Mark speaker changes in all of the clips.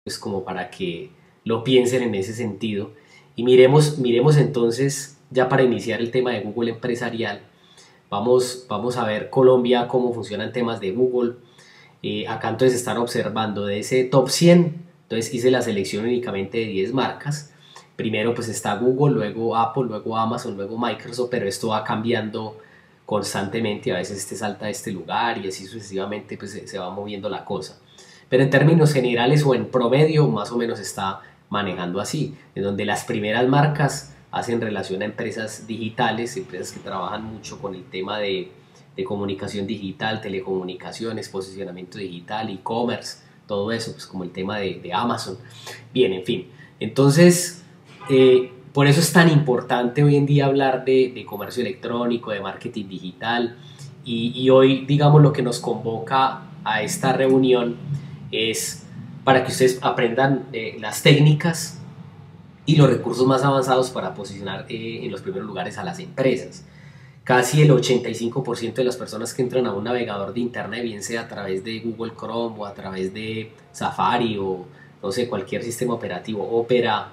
Speaker 1: pues como para que lo piensen en ese sentido. Y miremos entonces, ya para iniciar el tema de Google empresarial, vamos a ver Colombia, cómo funcionan temas de Google. Acá entonces están observando de ese top 100, entonces hice la selección únicamente de 10 marcas. Primero pues está Google, luego Apple, luego Amazon, luego Microsoft, pero esto va cambiando constantemente, a veces este salta a este lugar y así sucesivamente pues se va moviendo la cosa. Pero en términos generales o en promedio más o menos está manejando así, en donde las primeras marcas hacen relación a empresas digitales, empresas que trabajan mucho con el tema de comunicación digital, telecomunicaciones, posicionamiento digital, e-commerce, todo eso, pues como el tema de Amazon. Bien, en fin. Entonces, por eso es tan importante hoy en día hablar de comercio electrónico, de marketing digital, y hoy, digamos, lo que nos convoca a esta reunión es para que ustedes aprendan las técnicas y los recursos más avanzados para posicionar en los primeros lugares a las empresas. Casi el 85% de las personas que entran a un navegador de internet, bien sea a través de Google Chrome o a través de Safari o no sé, cualquier sistema operativo, Opera,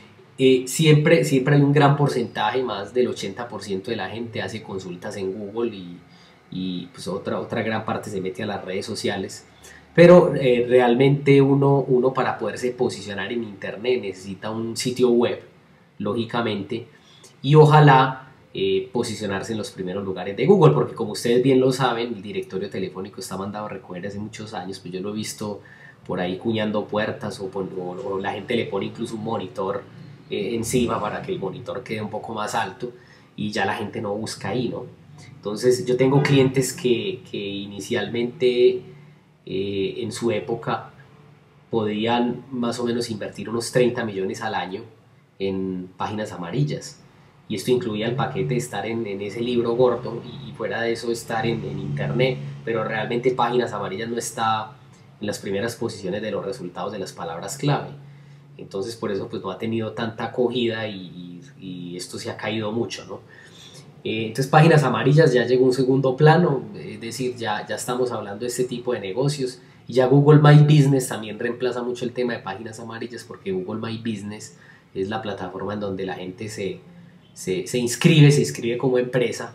Speaker 1: siempre hay un gran porcentaje, más del 80% de la gente hace consultas en Google y pues otra gran parte se mete a las redes sociales. Pero realmente uno para poderse posicionar en internet necesita un sitio web, lógicamente, y ojalá posicionarse en los primeros lugares de Google, porque como ustedes bien lo saben, el directorio telefónico está mandado a recoger hace muchos años, pues yo lo he visto por ahí cuñando puertas o la gente le pone incluso un monitor encima para que el monitor quede un poco más alto y ya la gente no busca ahí, ¿no? Entonces yo tengo clientes que inicialmente en su época podían más o menos invertir unos 30 millones al año en páginas amarillas. Y esto incluía el paquete de estar en ese libro gordo y fuera de eso estar en internet, pero realmente páginas amarillas no está en las primeras posiciones de los resultados de las palabras clave. Entonces por eso pues no ha tenido tanta acogida y esto se ha caído mucho, ¿no? Entonces páginas amarillas ya llegó a un segundo plano, es decir, ya estamos hablando de este tipo de negocios y ya Google My Business también reemplaza mucho el tema de páginas amarillas porque Google My Business es la plataforma en donde la gente se inscribe como empresa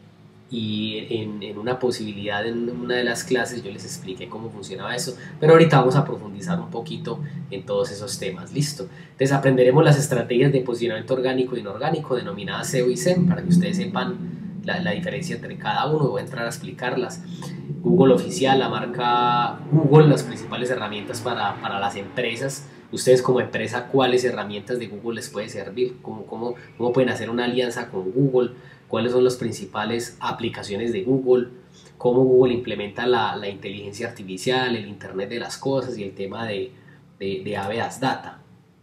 Speaker 1: y en una posibilidad en una de las clases yo les expliqué cómo funcionaba eso, pero ahorita vamos a profundizar un poquito en todos esos temas, listo. Entonces aprenderemos las estrategias de posicionamiento orgánico e inorgánico denominadas SEO y SEM para que ustedes sepan la diferencia entre cada uno, voy a entrar a explicarlas. Google oficial, la marca Google, las principales herramientas para las empresas. Ustedes como empresa, ¿cuáles herramientas de Google les puede servir? ¿Cómo pueden hacer una alianza con Google? ¿Cuáles son las principales aplicaciones de Google? ¿Cómo Google implementa la inteligencia artificial, el Internet de las cosas y el tema de Aveas Data?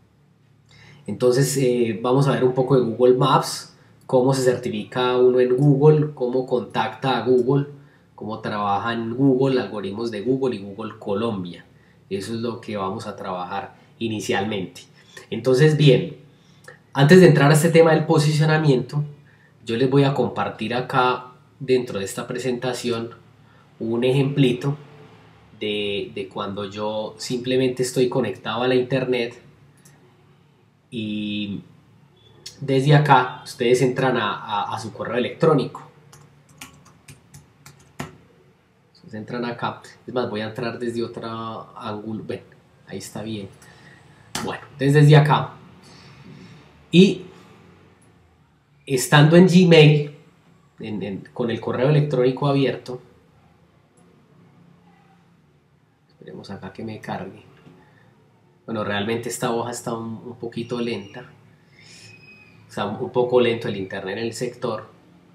Speaker 1: Entonces vamos a ver un poco de Google Maps, cómo se certifica uno en Google, cómo contacta a Google, cómo trabaja en Google, algoritmos de Google y Google Colombia. Eso es lo que vamos a trabajar inicialmente. Entonces, bien, antes de entrar a este tema del posicionamiento, yo les voy a compartir acá dentro de esta presentación un ejemplito de cuando yo simplemente estoy conectado a la internet y desde acá ustedes entran a su correo electrónico. Ustedes entran acá, es más, voy a entrar desde otro ángulo, bueno, ahí está bien. Bueno, desde acá y estando en Gmail, con el correo electrónico abierto, esperemos acá que me cargue. Bueno, realmente esta hoja está un poquito lenta, está un poco lento el internet en el sector.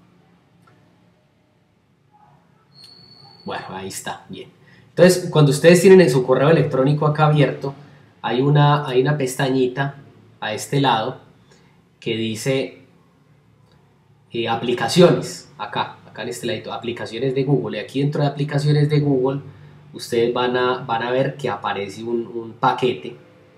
Speaker 1: Bueno, ahí está, bien. Entonces, cuando ustedes tienen en su correo electrónico acá abierto, hay una pestañita a este lado que dice aplicaciones, acá en este ladito, aplicaciones de Google. Y aquí dentro de aplicaciones de Google, ustedes van a ver que aparece un paquete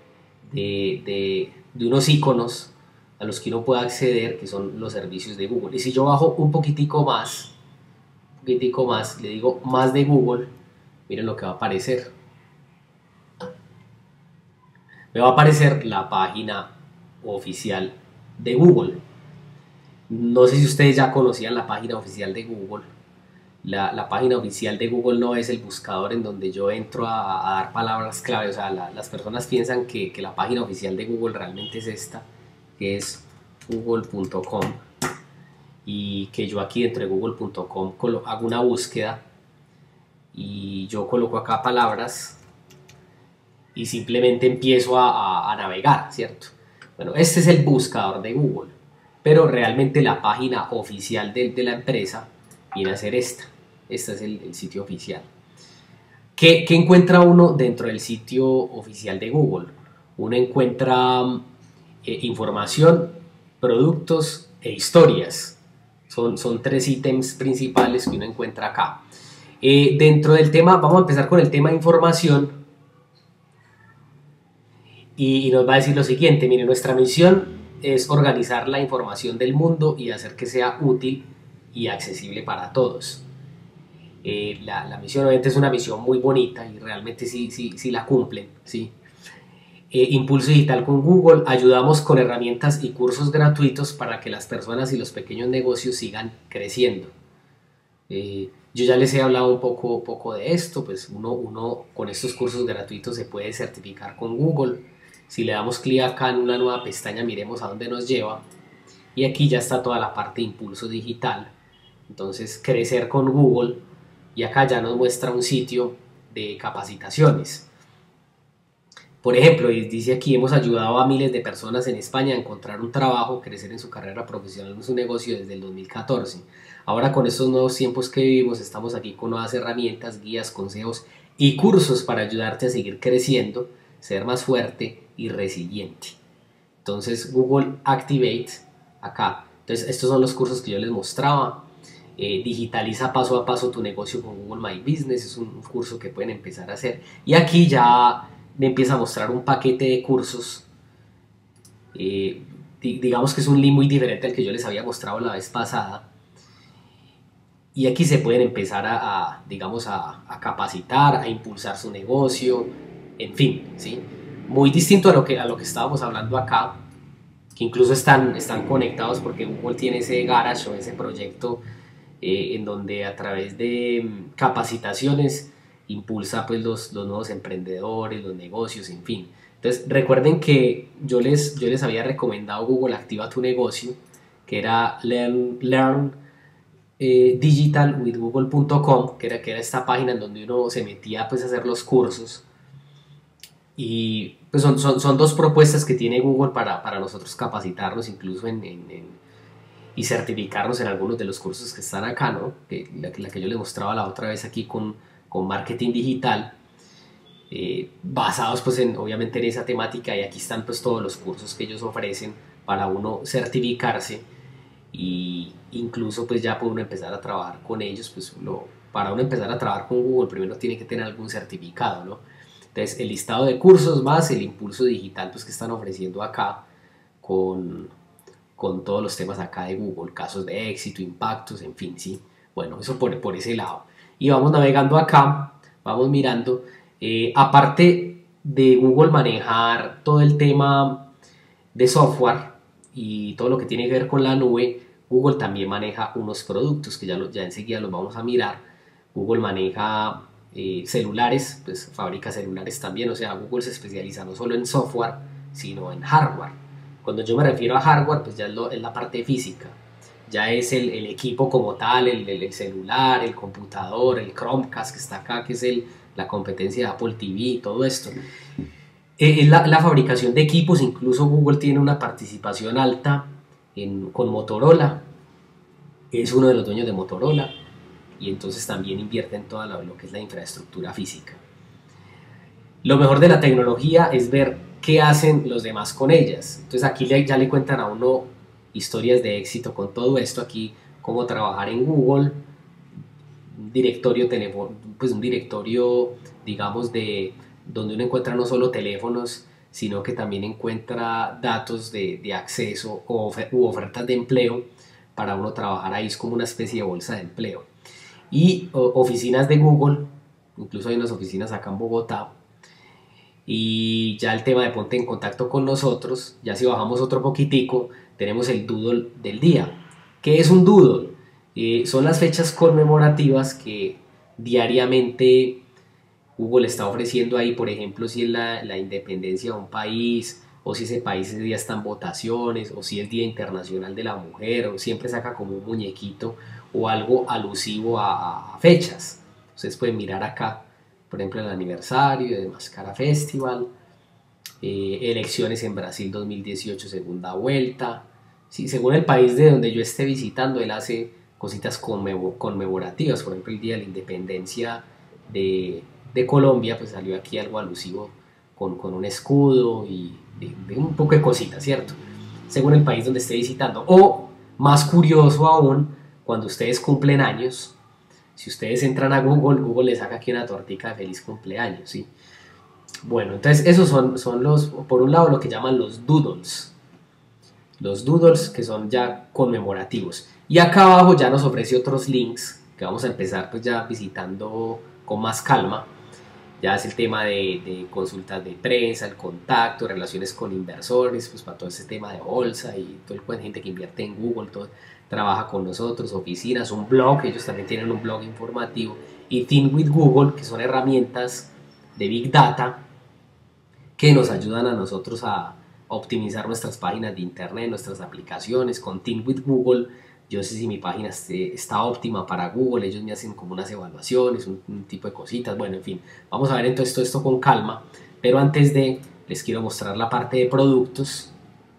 Speaker 1: de unos iconos a los que uno puede acceder, que son los servicios de Google. Y si yo bajo un poquitico más, le digo más de Google, miren lo que va a aparecer. me va a aparecer la página oficial de Google. No sé si ustedes ya conocían la página oficial de Google. La página oficial de Google no es el buscador en donde yo entro a dar palabras clave. O sea, las personas piensan que la página oficial de Google realmente es esta, que es google.com, y que yo aquí dentro de google.com hago una búsqueda y yo coloco acá palabras y simplemente empiezo a navegar, ¿cierto? Bueno, este es el buscador de Google, pero realmente la página oficial de la empresa viene a ser esta. Este es el sitio oficial. ¿Qué encuentra uno dentro del sitio oficial de Google? Uno encuentra información, productos e historias. Son tres ítems principales que uno encuentra acá. Dentro del tema, vamos a empezar con el tema de información. Y nos va a decir lo siguiente: mire, nuestra misión es organizar la información del mundo y hacer que sea útil y accesible para todos. La misión obviamente es una misión muy bonita y realmente sí la cumplen, ¿sí? Impulso Digital con Google: ayudamos con herramientas y cursos gratuitos para que las personas y los pequeños negocios sigan creciendo. Yo ya les he hablado un poco de esto. Pues uno con estos cursos gratuitos se puede certificar con Google. Si le damos clic acá en una nueva pestaña, miremos a dónde nos lleva, y aquí ya está toda la parte de Impulso Digital. Entonces, crecer con Google, y acá ya nos muestra un sitio de capacitaciones. Por ejemplo, dice aquí: hemos ayudado a miles de personas en España a encontrar un trabajo, crecer en su carrera profesional, en su negocio desde el 2014. Ahora, con estos nuevos tiempos que vivimos, estamos aquí con nuevas herramientas, guías, consejos y cursos para ayudarte a seguir creciendo, ser más fuerte y resiliente. Entonces, Google Activate acá. Entonces, estos son los cursos que yo les mostraba. Digitaliza paso a paso tu negocio con Google My Business, es un curso que pueden empezar a hacer. Y aquí ya me empieza a mostrar un paquete de cursos. Digamos que es un link muy diferente al que yo les había mostrado la vez pasada. Y aquí se pueden empezar digamos, a capacitar, a impulsar su negocio, en fin, ¿sí? Muy distinto a lo que estábamos hablando acá, que incluso están conectados, porque Google tiene ese garage o ese proyecto en donde a través de capacitaciones impulsa pues los nuevos emprendedores, los negocios, en fin. Entonces recuerden que yo les había recomendado Google Activa tu Negocio, que era Learn digitalwithgoogle.com, que era esta página en donde uno se metía pues a hacer los cursos. Y pues son dos propuestas que tiene Google para nosotros capacitarnos, incluso y certificarnos en algunos de los cursos que están acá, ¿no? La que yo les mostraba la otra vez aquí con marketing digital, basados pues obviamente en esa temática. Y aquí están pues todos los cursos que ellos ofrecen para uno certificarse, y incluso pues ya puede uno empezar a trabajar con ellos. Pues para uno empezar a trabajar con Google primero tiene que tener algún certificado, ¿no? Entonces, el listado de cursos más el impulso digital pues que están ofreciendo acá con todos los temas acá de Google, casos de éxito, impactos, en fin, ¿sí? Bueno, eso por ese lado. Y vamos navegando acá, vamos mirando. Aparte de Google manejar todo el tema de software y todo lo que tiene que ver con la nube, Google también maneja unos productos que ya enseguida los vamos a mirar. Google maneja celulares, pues fabrica celulares también. O sea, Google se especializa no solo en software, sino en hardware. Cuando yo me refiero a hardware, pues ya es la parte física, ya es el equipo como tal, el celular, el computador, el Chromecast que está acá, que es la competencia de Apple TV, todo esto. Es la fabricación de equipos. Incluso Google tiene una participación alta con Motorola, es uno de los dueños de Motorola, y entonces también invierte en toda lo que es la infraestructura física. Lo mejor de la tecnología es ver qué hacen los demás con ellas. Entonces aquí ya le cuentan a uno historias de éxito con todo esto. Aquí cómo trabajar en Google, un directorio pues un directorio, digamos, donde uno encuentra no solo teléfonos, sino que también encuentra datos de acceso u ofertas de empleo para uno trabajar ahí. Es como una especie de bolsa de empleo. Y oficinas de Google, incluso hay unas oficinas acá en Bogotá. Y ya el tema de ponte en contacto con nosotros, ya si bajamos otro poquitico, tenemos el doodle del día. ¿Qué es un doodle? Son las fechas conmemorativas que diariamente Google está ofreciendo ahí, por ejemplo, si es la independencia de un país, o si ese país ese día está en votaciones, o si es Día Internacional de la Mujer, o siempre saca como un muñequito o algo alusivo a fechas. Ustedes pueden mirar acá, por ejemplo, el aniversario de Mascara Festival, elecciones en Brasil 2018, segunda vuelta. Sí, según el país de donde yo esté visitando, él hace cositas conmemorativas, por ejemplo, el Día de la Independencia de Colombia, pues salió aquí algo alusivo con un escudo y de un poco de cositas, ¿cierto? Según el país donde esté visitando. O, más curioso aún, cuando ustedes cumplen años, si ustedes entran a Google, Google les saca aquí una tortica de feliz cumpleaños, ¿sí? Bueno, entonces esos son los, por un lado, lo que llaman los doodles que son ya conmemorativos. Y acá abajo ya nos ofrece otros links que vamos a empezar pues ya visitando con más calma. Ya es el tema de consultas de prensa, el contacto, relaciones con inversores, pues para todo ese tema de bolsa y todo el de gente que invierte en Google, todo, trabaja con nosotros, oficinas, un blog, ellos también tienen un blog informativo, y Think with Google, que son herramientas de Big Data que nos ayudan a nosotros a optimizar nuestras páginas de internet, nuestras aplicaciones. Con Think with Google, yo sé si mi página está óptima para Google, ellos me hacen como unas evaluaciones, un tipo de cositas, bueno, en fin, vamos a ver entonces todo esto con calma, pero antes de, les quiero mostrar la parte de productos.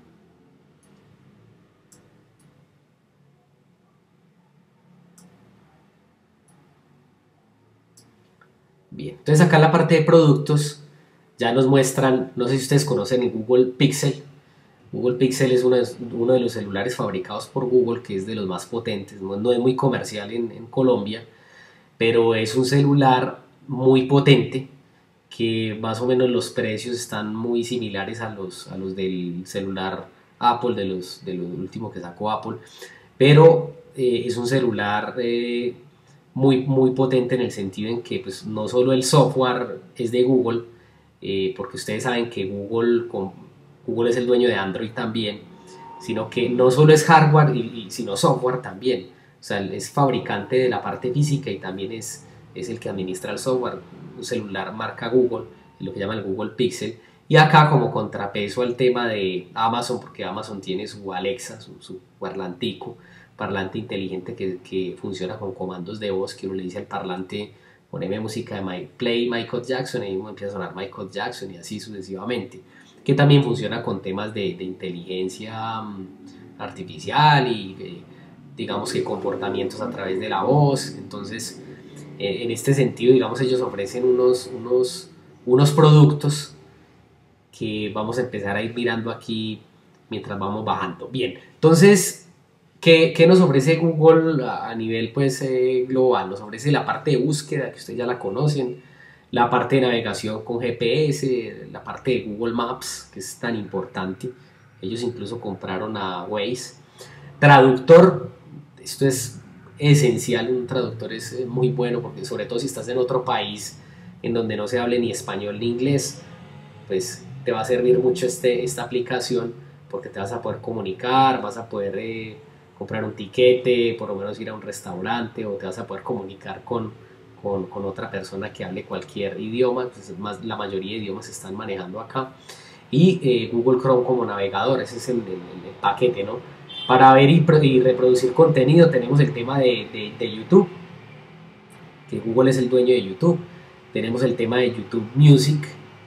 Speaker 1: Bien, entonces acá en la parte de productos ya nos muestran, no sé si ustedes conocen el Google Pixel. Google Pixel es uno de los celulares fabricados por Google, que es de los más potentes, no es muy comercial en Colombia, pero es un celular muy potente, que más o menos los precios están muy similares a los del celular Apple, de los últimos que sacó Apple, pero es un celular muy potente en el sentido en que pues, no solo el software es de Google, porque ustedes saben que Google es el dueño de Android también, sino que no solo es hardware, sino software también. O sea, es fabricante de la parte física y también es el que administra el software. Un celular marca Google, lo que llaman el Google Pixel. Y acá como contrapeso al tema de Amazon, porque Amazon tiene su Alexa, su parlante inteligente que funciona con comandos de voz, que uno le dice al parlante: poneme música de Play Michael Jackson, y empieza a sonar Michael Jackson, y así sucesivamente, que también funciona con temas de inteligencia artificial y digamos que comportamientos a través de la voz. Entonces, en este sentido, digamos, ellos ofrecen unos productos que vamos a empezar a ir mirando aquí mientras vamos bajando. Bien, entonces, ¿qué nos ofrece Google a nivel pues, global? Nos ofrece la parte de búsqueda, que ustedes ya la conocen, la parte de navegación con GPS, la parte de Google Maps, que es tan importante. Ellos incluso compraron a Waze. Traductor, esto es esencial, un traductor es muy bueno, porque sobre todo si estás en otro país en donde no se hable ni español ni inglés, pues te va a servir mucho esta aplicación, porque te vas a poder comunicar, vas a poder comprar un tiquete, por lo menos ir a un restaurante, o te vas a poder comunicar con otra persona que hable cualquier idioma. Pues la mayoría de idiomas se están manejando acá. Y Google Chrome como navegador, ese es el paquete, ¿no? Para ver y reproducir contenido tenemos el tema de YouTube, que Google es el dueño de YouTube. Tenemos el tema de YouTube Music.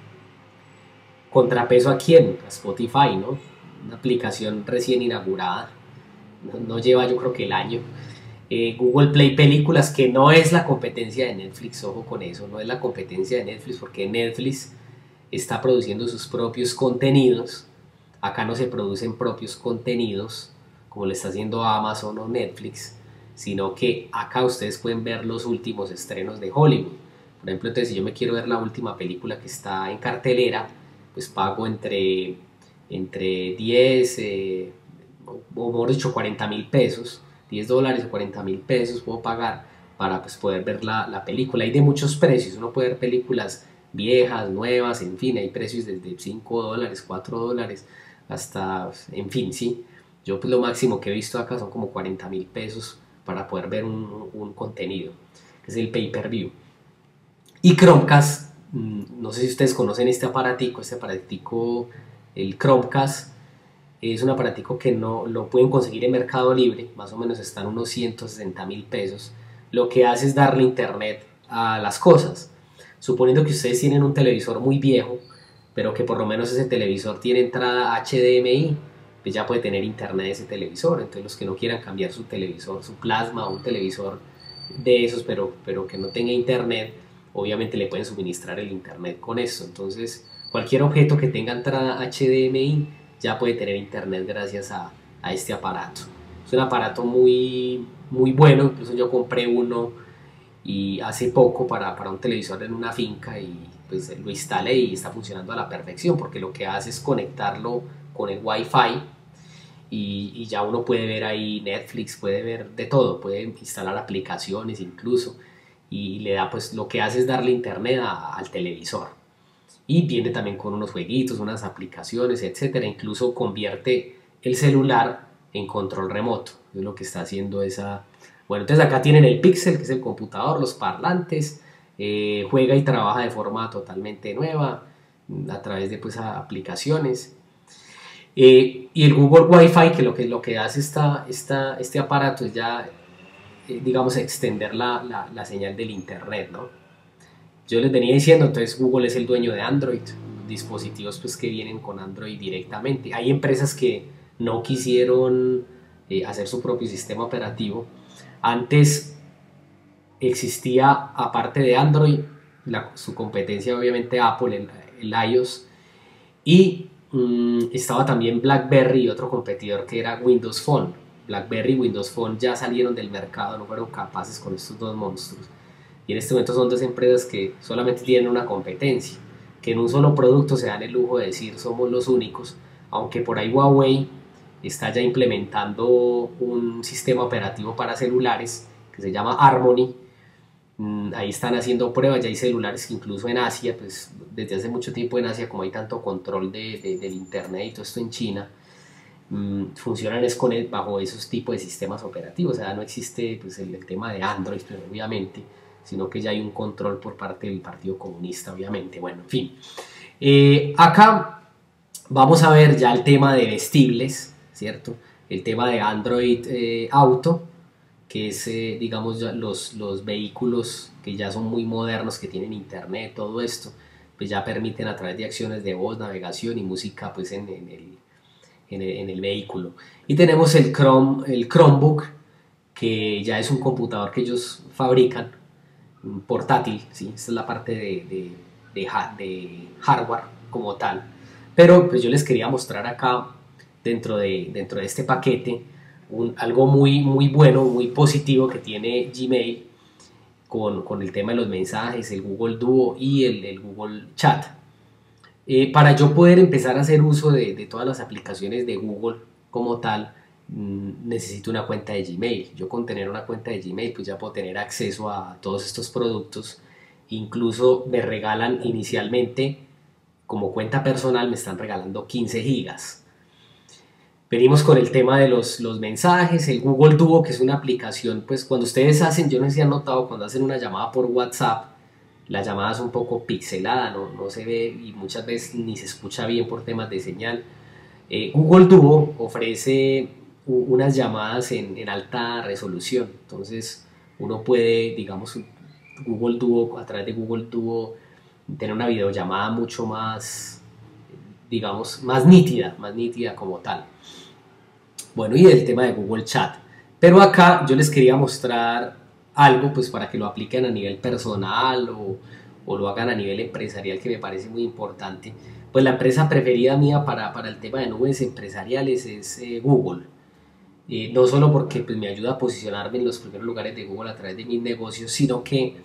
Speaker 1: ¿Contrapeso a quién? A Spotify, ¿no? Una aplicación recién inaugurada, no lleva yo creo que el año. Google Play Películas, que no es la competencia de Netflix, ojo con eso, no es la competencia de Netflix, porque Netflix está produciendo sus propios contenidos. Acá no se producen propios contenidos como lo está haciendo Amazon o Netflix, sino que acá ustedes pueden ver los últimos estrenos de Hollywood. Por ejemplo, entonces si yo me quiero ver la última película que está en cartelera, pues pago entre 10 o mejor dicho 40.000 pesos, $10 o 40.000 pesos puedo pagar para pues, poder ver la película. Hay de muchos precios, uno puede ver películas viejas, nuevas, en fin, hay precios desde $5, $4, hasta, en fin, sí. Yo pues lo máximo que he visto acá son como 40.000 pesos para poder ver un contenido, que es el pay-per-view. Y Chromecast, no sé si ustedes conocen este aparatico, el Chromecast, es un aparatico que no lo pueden conseguir en Mercado Libre, más o menos están unos 160.000 pesos. Lo que hace es darle internet a las cosas. Suponiendo que ustedes tienen un televisor muy viejo, pero que por lo menos ese televisor tiene entrada HDMI, pues ya puede tener internet ese televisor. Entonces los que no quieran cambiar su televisor, su plasma o un televisor de esos, pero que no tenga internet, obviamente le pueden suministrar el internet con esto. Entonces cualquier objeto que tenga entrada HDMI ya puede tener internet gracias a este aparato. Es un aparato muy bueno, incluso yo compré uno y hace poco para un televisor en una finca y pues lo instalé y está funcionando a la perfección porque lo que hace es conectarlo con el Wi-Fi y ya uno puede ver ahí Netflix, puede ver de todo, puede instalar aplicaciones incluso y le da pues lo que hace es darle internet al televisor y viene también con unos jueguitos, unas aplicaciones, etcétera, incluso convierte el celular en control remoto, es lo que está haciendo esa. Bueno, entonces acá tienen el Pixel, que es el computador, los parlantes, juega y trabaja de forma totalmente nueva a través de pues, aplicaciones. Y el Google Wi-Fi, que lo que hace este aparato es ya, digamos, extender la señal del Internet, ¿no? Yo les venía diciendo, entonces Google es el dueño de Android, dispositivos pues que vienen con Android directamente. Hay empresas que no quisieron hacer su propio sistema operativo. Antes existía, aparte de Android, su competencia obviamente Apple, el iOS, y estaba también BlackBerry y otro competidor que era Windows Phone. BlackBerry y Windows Phone ya salieron del mercado, no fueron capaces con estos dos monstruos. Y en este momento son dos empresas que solamente tienen una competencia, que en un solo producto se dan el lujo de decir somos los únicos, aunque por ahí Huawei está ya implementando un sistema operativo para celulares que se llama Harmony. Ahí están haciendo pruebas, ya hay celulares que incluso en Asia, pues desde hace mucho tiempo en Asia, como hay tanto control del internet y todo esto en China, funcionan es bajo esos tipos de sistemas operativos. O sea, no existe pues, el tema de Android, pero obviamente, sino que ya hay un control por parte del Partido Comunista, obviamente. Bueno, en fin. Acá vamos a ver ya el tema de vestibles, ¿cierto? El tema de Android Auto, que es, digamos, ya los vehículos que ya son muy modernos, que tienen internet, todo esto, pues ya permiten a través de acciones de voz, navegación y música, pues en el vehículo. Y tenemos el Chromebook, que ya es un computador que ellos fabrican, un portátil, ¿sí? Esta es la parte de hardware como tal. Pero pues yo les quería mostrar acá, dentro de este paquete, algo muy bueno, muy positivo que tiene Gmail con el tema de los mensajes, el Google Duo y el Google Chat. Para yo poder empezar a hacer uso de todas las aplicaciones de Google como tal, necesito una cuenta de Gmail. Yo con tener una cuenta de Gmail pues ya puedo tener acceso a todos estos productos. Incluso me regalan inicialmente, como cuenta personal, me están regalando 15 gigas. Venimos con el tema de los mensajes, el Google Duo, que es una aplicación, pues cuando ustedes hacen, yo no sé si han notado, cuando hacen una llamada por WhatsApp, la llamada es un poco pixelada, no se ve y muchas veces ni se escucha bien por temas de señal. Google Duo ofrece unas llamadas en alta resolución, entonces uno puede, digamos, Google Duo, a través de Google Duo, tener una videollamada mucho más, digamos, más nítida como tal. Bueno, y el tema de Google Chat. Pero acá yo les quería mostrar algo pues para que lo apliquen a nivel personal o lo hagan a nivel empresarial, que me parece muy importante. Pues la empresa preferida mía para el tema de nubes empresariales es Google. No solo porque pues, me ayuda a posicionarme en los primeros lugares de Google a través de mis negocios, sino que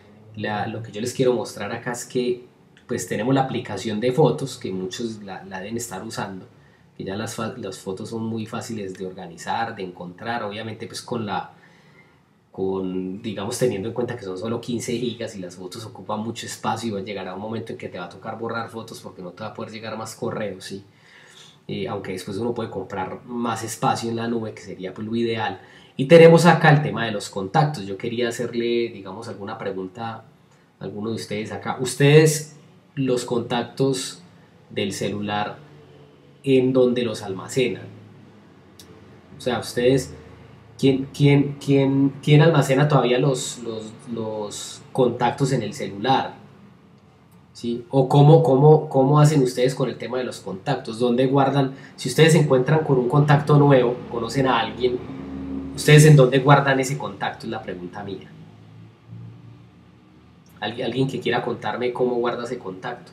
Speaker 1: lo que yo les quiero mostrar acá es que pues tenemos la aplicación de fotos, que muchos la deben estar usando, que ya las fotos son muy fáciles de organizar, de encontrar, obviamente pues con digamos, teniendo en cuenta que son solo 15 gigas y las fotos ocupan mucho espacio y va a llegar a un momento en que te va a tocar borrar fotos porque no te va a poder llegar más correos, ¿sí? Aunque después uno puede comprar más espacio en la nube, que sería pues lo ideal. Y tenemos acá el tema de los contactos. Yo quería hacerle, digamos, alguna pregunta a alguno de ustedes acá. Ustedes, los contactos del celular, ¿en dónde los almacenan? O sea, ustedes, ¿quién almacena todavía los contactos en el celular? ¿Sí? O cómo hacen ustedes con el tema de los contactos, dónde guardan, si ustedes se encuentran con un contacto nuevo, conocen a alguien, ustedes en dónde guardan ese contacto, es la pregunta mía. ¿Alguien que quiera contarme cómo guarda ese contacto?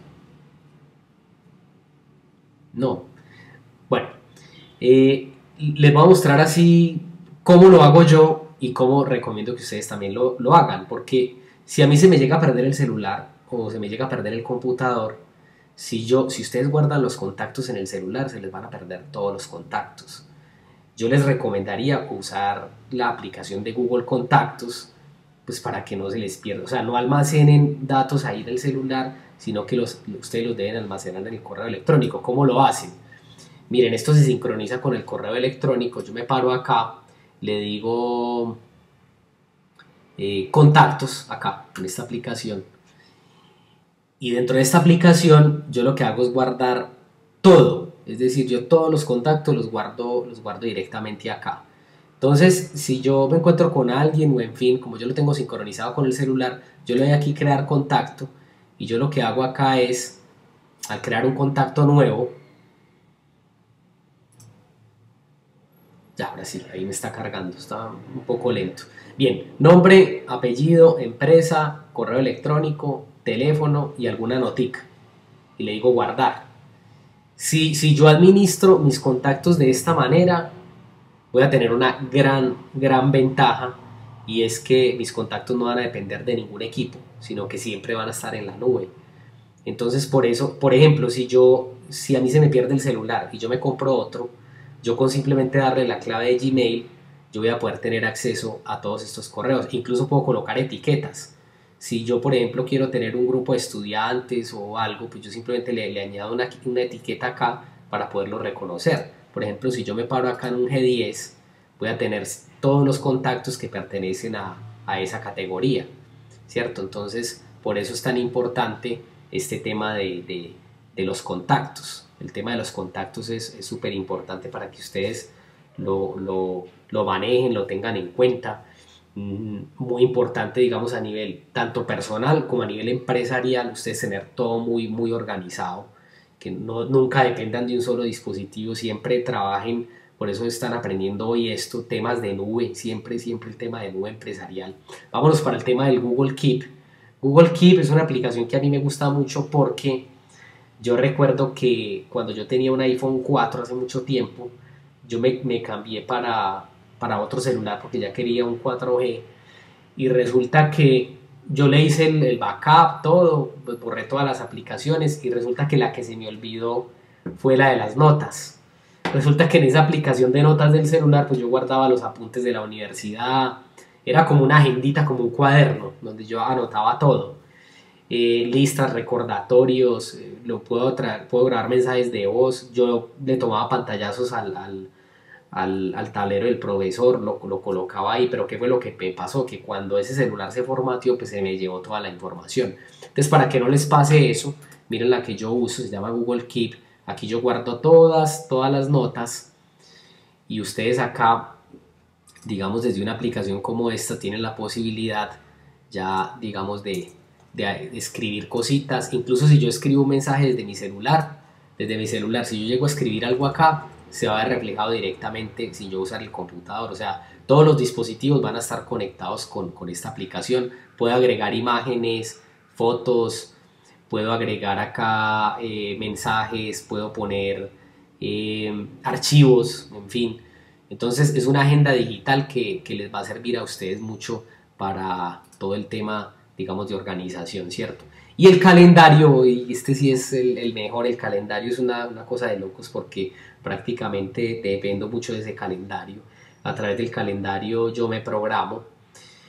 Speaker 1: No. Bueno, les voy a mostrar así cómo lo hago yo y cómo recomiendo que ustedes también lo hagan, porque si a mí se me llega a perder el celular o se me llega a perder el computador, si ustedes guardan los contactos en el celular, se les van a perder todos los contactos. Yo les recomendaría usar la aplicación de Google Contactos, pues para que no se les pierda, o sea, no almacenen datos ahí en el celular, sino que ustedes los deben almacenar en el correo electrónico. ¿Cómo lo hacen? Miren, esto se sincroniza con el correo electrónico. Yo me paro acá, le digo contactos acá en esta aplicación, y dentro de esta aplicación yo lo que hago es guardar todo, es decir, yo todos los contactos los guardo directamente acá. Entonces, si yo me encuentro con alguien o en fin, como yo lo tengo sincronizado con el celular, yo le doy aquí crear contacto y yo lo que hago acá es, al crear un contacto nuevo, ya, ahora sí, ahí me está cargando, está un poco lento. Bien, nombre, apellido, empresa, correo electrónico, teléfono y alguna notica. Y le digo guardar. Si yo administro mis contactos de esta manera, voy a tener una gran ventaja, y es que mis contactos no van a depender de ningún equipo, sino que siempre van a estar en la nube. Entonces, por eso, por ejemplo, si a mí se me pierde el celular y yo me compro otro, yo con simplemente darle la clave de Gmail, yo voy a poder tener acceso a todos estos correos. Incluso puedo colocar etiquetas. Si yo, por ejemplo, quiero tener un grupo de estudiantes o algo, pues yo simplemente le añado una etiqueta acá para poderlo reconocer. Por ejemplo, si yo me paro acá en un G10, voy a tener todos los contactos que pertenecen a esa categoría, ¿cierto? Entonces, por eso es tan importante este tema de los contactos. El tema de los contactos es súper importante para que ustedes lo manejen, lo tengan en cuenta. Muy importante, digamos, a nivel tanto personal como a nivel empresarial, ustedes tener todo muy organizado, que nunca dependan de un solo dispositivo, siempre trabajen. Por eso están aprendiendo hoy esto, temas de nube, siempre el tema de nube empresarial. Vámonos para el tema del Google Keep. Google Keep es una aplicación que a mí me gusta mucho porque yo recuerdo que cuando yo tenía un iPhone 4 hace mucho tiempo, yo me cambié para otro celular porque ya quería un 4G, y resulta que yo le hice el backup, todo, pues borré todas las aplicaciones, y resulta que la que se me olvidó fue la de las notas. Resulta que en esa aplicación de notas del celular, pues yo guardaba los apuntes de la universidad, era como una agendita, como un cuaderno, donde yo anotaba todo. Listas, recordatorios, puedo grabar mensajes de voz, yo le tomaba pantallazos al tablero del profesor, lo colocaba ahí. Pero ¿qué fue lo que me pasó? Que cuando ese celular se formateó, pues se me llevó toda la información. Entonces, para que no les pase eso, miren la que yo uso, se llama Google Keep. Aquí yo guardo todas las notas, y ustedes acá, digamos, desde una aplicación como esta, tienen la posibilidad ya, digamos, de escribir cositas. Incluso si yo escribo un mensaje desde mi celular, si yo llego a escribir algo acá, se va a ver reflejado directamente sin yo usar el computador. O sea, todos los dispositivos van a estar conectados con esta aplicación. Puedo agregar imágenes, fotos, puedo agregar acá mensajes, puedo poner archivos, en fin. Entonces es una agenda digital que les va a servir a ustedes mucho para todo el tema, digamos, de organización, ¿cierto? Y el calendario, y este sí es el mejor. El calendario es una cosa de locos, porque prácticamente dependo mucho de ese calendario. A través del calendario yo me programo.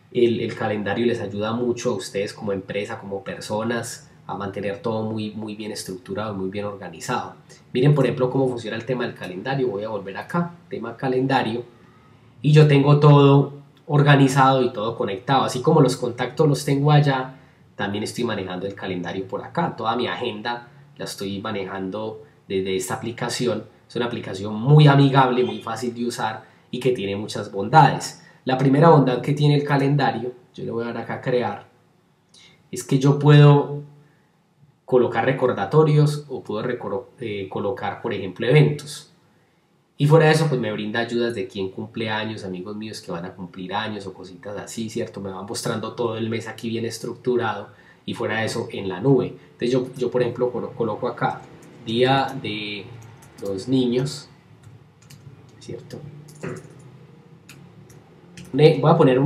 Speaker 1: el calendario les ayuda mucho a ustedes como empresa, como personas, a mantener todo muy, muy bien estructurado, muy bien organizado. Miren, por ejemplo, cómo funciona el tema del calendario. Voy a volver acá, tema calendario, y yo tengo todo organizado y todo conectado. Así como los contactos los tengo allá, también estoy manejando el calendario por acá. Toda mi agenda la estoy manejando desde esta aplicación. Es una aplicación muy amigable, muy fácil de usar y que tiene muchas bondades. La primera bondad que tiene el calendario, yo le voy a dar acá a crear, es que yo puedo colocar recordatorios o puedo colocar, por ejemplo, eventos. Y fuera de eso, pues me brinda ayudas de quién cumple años, amigos míos que van a cumplir años o cositas así, ¿cierto? Me va mostrando todo el mes aquí bien estructurado y fuera de eso en la nube. Entonces yo por ejemplo, coloco acá Día de los Niños, ¿cierto? Voy a poner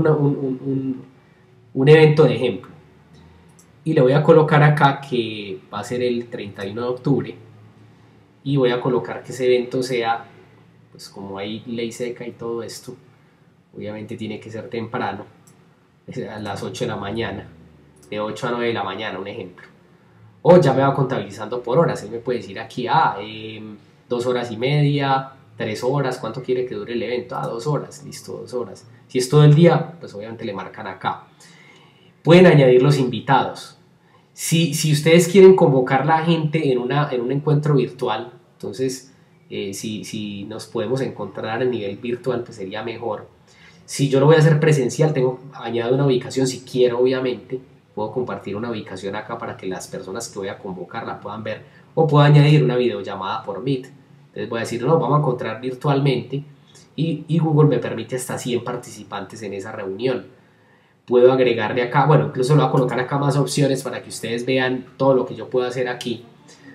Speaker 1: un evento de ejemplo y le voy a colocar acá que va a ser el 31 de octubre y voy a colocar que ese evento sea, pues como hay ley seca y todo esto, obviamente tiene que ser temprano, a las 8 de la mañana, de 8 a 9 de la mañana, un ejemplo. O ya me va contabilizando por horas, él me puede decir aquí, 2 horas y media, 3 horas, ¿cuánto quiere que dure el evento? 2 horas, listo, 2 horas. Si es todo el día, pues obviamente le marcan acá. Pueden añadir los invitados. Si ustedes quieren convocar a la gente en un encuentro virtual, entonces si nos podemos encontrar a nivel virtual, pues sería mejor. Si yo lo voy a hacer presencial, añado una ubicación si quiero, obviamente. Puedo compartir una ubicación acá para que las personas que voy a convocar la puedan ver. O puedo añadir una videollamada por Meet. Entonces voy a decir, no, vamos a encontrar virtualmente. Y Google me permite hasta 100 participantes en esa reunión. Puedo agregarle acá, bueno, incluso lo voy a colocar acá más opciones para que ustedes vean todo lo que yo puedo hacer aquí.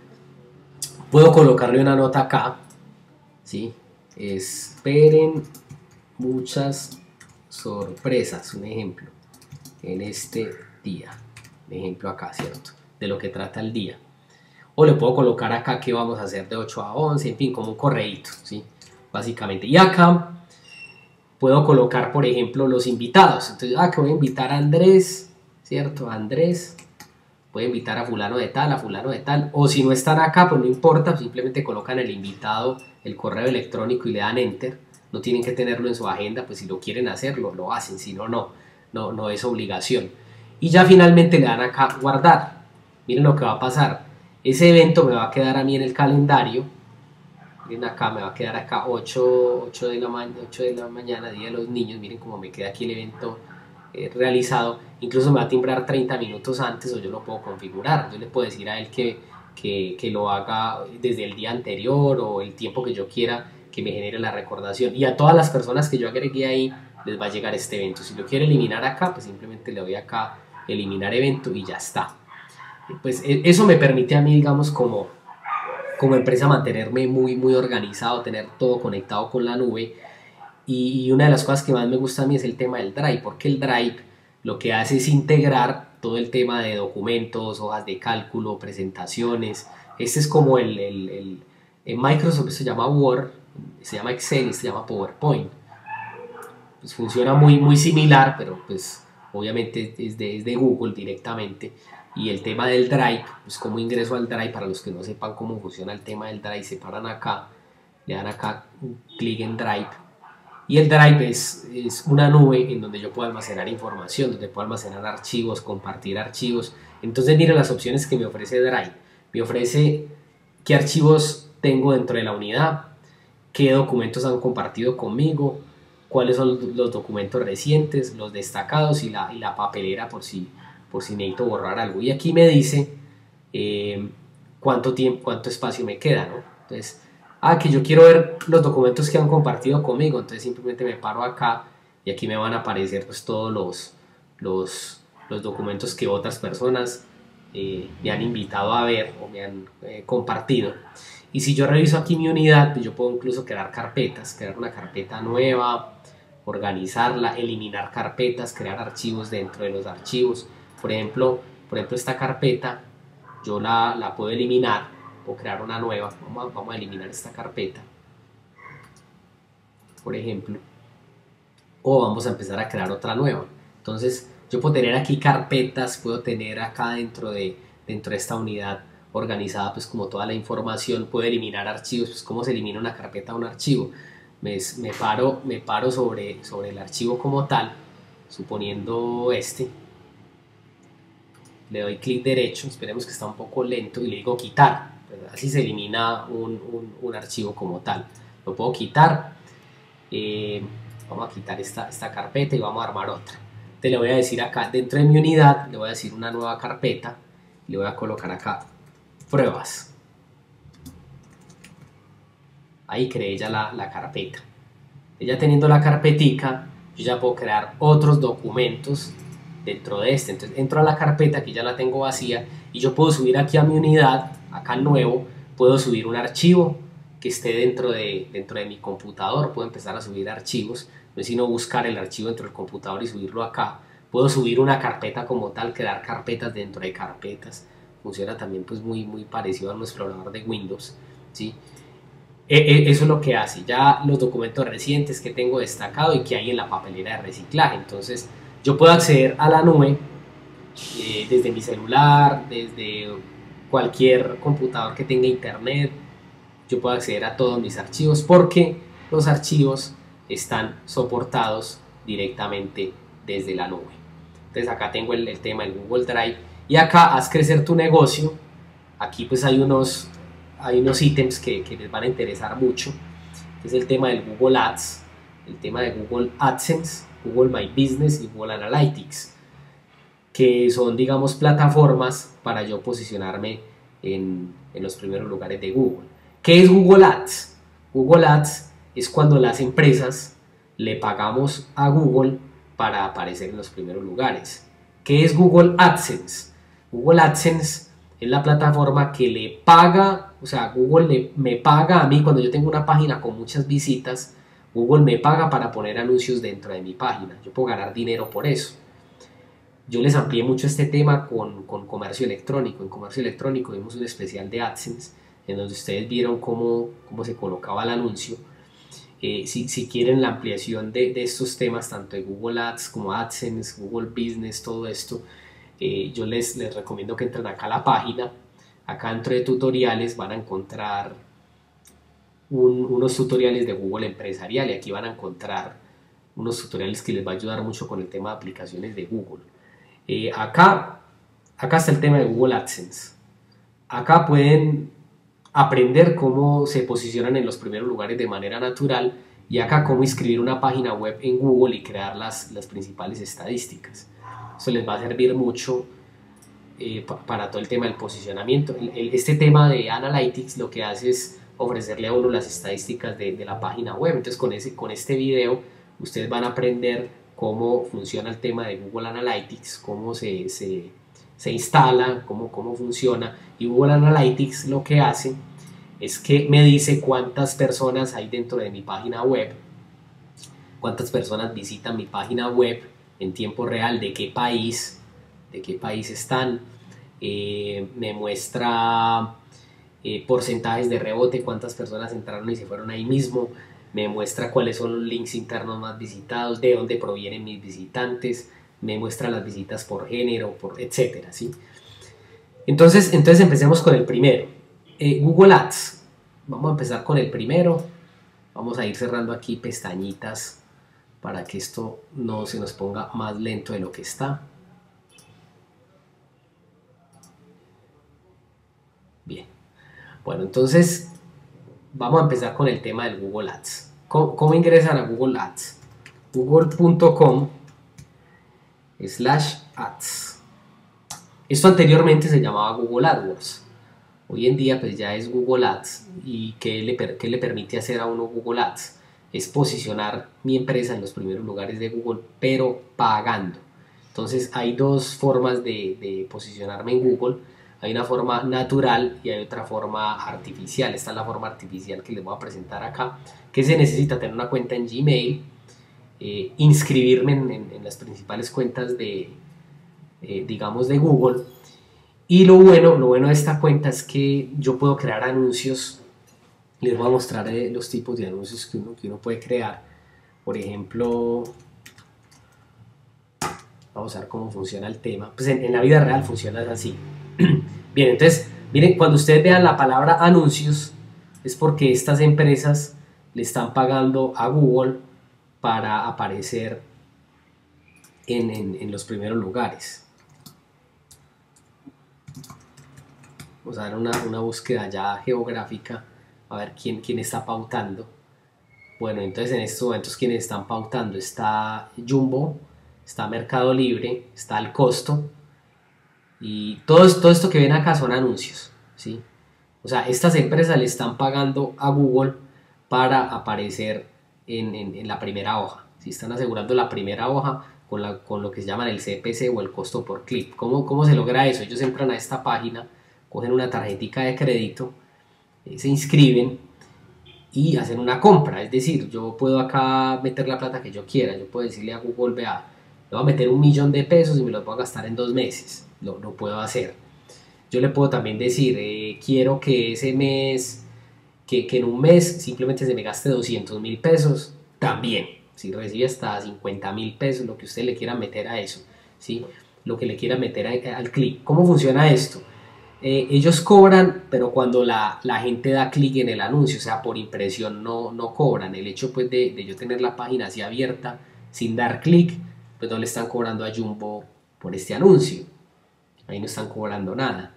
Speaker 1: Puedo colocarle una nota acá, ¿sí? Esperen muchas sorpresas, un ejemplo, en este día. Un ejemplo acá, ¿cierto? De lo que trata el día. O le puedo colocar acá que vamos a hacer de 8 a 11, en fin, como un correíto, ¿sí? Básicamente. Y acá puedo colocar, por ejemplo, los invitados. Entonces, que voy a invitar a Andrés, ¿cierto? A Andrés. Voy a invitar a fulano de tal, a fulano de tal. O si no están acá, pues no importa, simplemente colocan el invitado, el correo electrónico y le dan enter. No tienen que tenerlo en su agenda, pues si lo quieren hacerlo, lo hacen, si no, no es obligación. Y ya finalmente le dan acá guardar. Miren lo que va a pasar. Ese evento me va a quedar a mí en el calendario. Miren acá, me va a quedar acá 8 de la mañana, Día de los Niños. Miren cómo me queda aquí el evento realizado. Incluso me va a timbrar 30 minutos antes o yo lo puedo configurar. Yo le puedo decir a él que lo haga desde el día anterior o el tiempo que yo quiera que me genere la recordación. Y a todas las personas que yo agregué ahí les va a llegar este evento. Si lo quiero eliminar acá, pues simplemente le doy acá eliminar evento y ya está. Pues eso me permite a mí, digamos, como empresa mantenerme muy, muy organizado, tener todo conectado con la nube. Y una de las cosas que más me gusta a mí es el tema del Drive, porque el Drive lo que hace es integrar todo el tema de documentos, hojas de cálculo, presentaciones. Este es como en Microsoft se llama Word, se llama Excel y se llama PowerPoint. Pues funciona muy, muy similar, pero pues obviamente es de Google directamente. Y el tema del Drive, pues cómo ingreso al Drive, para los que no sepan cómo funciona el tema del Drive, se paran acá, le dan acá un clic en Drive. Y el Drive es una nube en donde yo puedo almacenar información, donde puedo almacenar archivos, compartir archivos. Entonces miren las opciones que me ofrece Drive. Me ofrece qué archivos tengo dentro de la unidad, qué documentos han compartido conmigo, cuáles son los documentos recientes, los destacados y la papelera por si necesito borrar algo. Y aquí me dice cuánto tiempo, cuánto espacio me queda, ¿no? Entonces, que yo quiero ver los documentos que han compartido conmigo, entonces simplemente me paro acá y aquí me van a aparecer pues todos los documentos que otras personas me han invitado a ver o me han compartido. Y si yo reviso aquí mi unidad, pues yo puedo incluso crear carpetas, crear una carpeta nueva, organizarla, eliminar carpetas, crear archivos dentro de los archivos. Por ejemplo esta carpeta yo la puedo eliminar o crear una nueva. Vamos a eliminar esta carpeta, por ejemplo, o vamos a empezar a crear otra nueva. Entonces yo puedo tener aquí carpetas, puedo tener acá dentro de esta unidad organizada pues como toda la información, puedo eliminar archivos, pues cómo se elimina una carpeta o un archivo. Me paro sobre el archivo como tal, suponiendo este, le doy clic derecho, esperemos que está un poco lento y le digo quitar, pues así se elimina un archivo como tal. Lo puedo quitar, vamos a quitar esta carpeta y vamos a armar otra. Entonces le voy a decir acá, dentro de mi unidad, le voy a decir una nueva carpeta, le voy a colocar acá pruebas. Ahí creé ya la carpeta. Ya teniendo la carpetica, yo ya puedo crear otros documentos dentro de este. Entonces entro a la carpeta que ya la tengo vacía y yo puedo subir aquí a mi unidad, acá nuevo, puedo subir un archivo que esté dentro de mi computador, puedo empezar a subir archivos, no es sino buscar el archivo dentro del computador y subirlo acá. Puedo subir una carpeta como tal, crear carpetas dentro de carpetas, funciona también pues muy parecido a un explorador de Windows, ¿sí? Eso es lo que hace ya los documentos recientes que tengo destacado y que hay en la papelera de reciclaje. Entonces yo puedo acceder a la nube desde mi celular, desde cualquier computador que tenga internet. Yo puedo acceder a todos mis archivos porque los archivos están soportados directamente desde la nube. Entonces acá tengo el tema del Google Drive y acá haz crecer tu negocio. Aquí pues hay unos ítems que les van a interesar mucho, que es el tema del Google Ads, el tema de Google AdSense, Google My Business y Google Analytics, que son, digamos, plataformas para yo posicionarme en los primeros lugares de Google. ¿Qué es Google Ads? Google Ads es cuando las empresas le pagamos a Google para aparecer en los primeros lugares. ¿Qué es Google AdSense? Google AdSense es la plataforma que le paga, o sea, Google me paga a mí cuando yo tengo una página con muchas visitas, Google me paga para poner anuncios dentro de mi página. Yo puedo ganar dinero por eso. Yo les amplié mucho este tema con comercio electrónico. En comercio electrónico vimos un especial de AdSense en donde ustedes vieron cómo se colocaba el anuncio. Si quieren la ampliación de estos temas, tanto de Google Ads como AdSense, Google Business, todo esto, yo les recomiendo que entren acá a la página. Acá dentro de tutoriales van a encontrar unos tutoriales de Google Empresarial y aquí van a encontrar unos tutoriales que les va a ayudar mucho con el tema de aplicaciones de Google. Acá está el tema de Google AdSense. Acá pueden aprender cómo se posicionan en los primeros lugares de manera natural y acá cómo inscribir una página web en Google y crear las principales estadísticas. Eso les va a servir mucho para todo el tema del posicionamiento. Este tema de Analytics lo que hace es ofrecerle a uno las estadísticas de la página web. Entonces con este video ustedes van a aprender cómo funciona el tema de Google Analytics, cómo se instala, cómo funciona. Y Google Analytics lo que hace es que me dice cuántas personas hay dentro de mi página web, cuántas personas visitan mi página web en tiempo real, de qué país están, me muestra porcentajes de rebote, cuántas personas entraron y se fueron ahí mismo, me muestra cuáles son los links internos más visitados, de dónde provienen mis visitantes, me muestra las visitas por género, etcétera, ¿sí? Entonces empecemos con el primero, Google Ads. Vamos a empezar con el primero, vamos a ir cerrando aquí pestañitas para que esto no se nos ponga más lento de lo que está. Bien, bueno, entonces vamos a empezar con el tema del Google Ads. ¿Cómo ingresan a Google Ads? google.com/ads. Esto anteriormente se llamaba Google AdWords. Hoy en día pues ya es Google Ads. ¿Y qué le permite hacer a uno Google Ads? Es posicionar mi empresa en los primeros lugares de Google, pero pagando. Entonces hay dos formas de posicionarme en Google. Hay una forma natural y hay otra forma artificial. Esta es la forma artificial que les voy a presentar acá, que se necesita tener una cuenta en Gmail, inscribirme en las principales cuentas digamos de Google. Y lo bueno de esta cuenta es que yo puedo crear anuncios. Les voy a mostrar los tipos de anuncios que uno puede crear. Por ejemplo, Vamos a ver cómo funciona el tema. Pues en la vida real funciona así. Bien, entonces, miren, cuando ustedes vean la palabra anuncios, es porque estas empresas le están pagando a Google para aparecer en los primeros lugares. Vamos a dar una búsqueda ya geográfica, a ver quién está pautando. Bueno, entonces en estos momentos quienes están pautando está Jumbo, está Mercado Libre, está El Costo, y todo esto que ven acá son anuncios, ¿sí? O sea, estas empresas le están pagando a Google para aparecer en la primera hoja, ¿sí? Están asegurando la primera hoja con lo que se llama el CPC o el costo por clic. ¿Cómo se logra eso? Ellos entran a esta página, cogen una tarjetica de crédito, se inscriben y hacen una compra. Es decir, yo puedo acá meter la plata que yo quiera. Yo puedo decirle a Google, vea, le voy a meter 1.000.000 de pesos y me los voy a gastar en 2 meses. Lo puedo hacer. Yo le puedo también decir, quiero que ese mes, que en un mes simplemente se me gaste 200.000 pesos. También, si recibe hasta 50.000 pesos, lo que usted le quiera meter a eso, ¿sí? Lo que le quiera meter al clic. ¿Cómo funciona esto? Ellos cobran, pero cuando la gente da clic en el anuncio, o sea, por impresión no cobran. El hecho pues de yo tener la página así abierta sin dar clic, pues no le están cobrando a Jumbo por este anuncio. Ahí no están cobrando nada.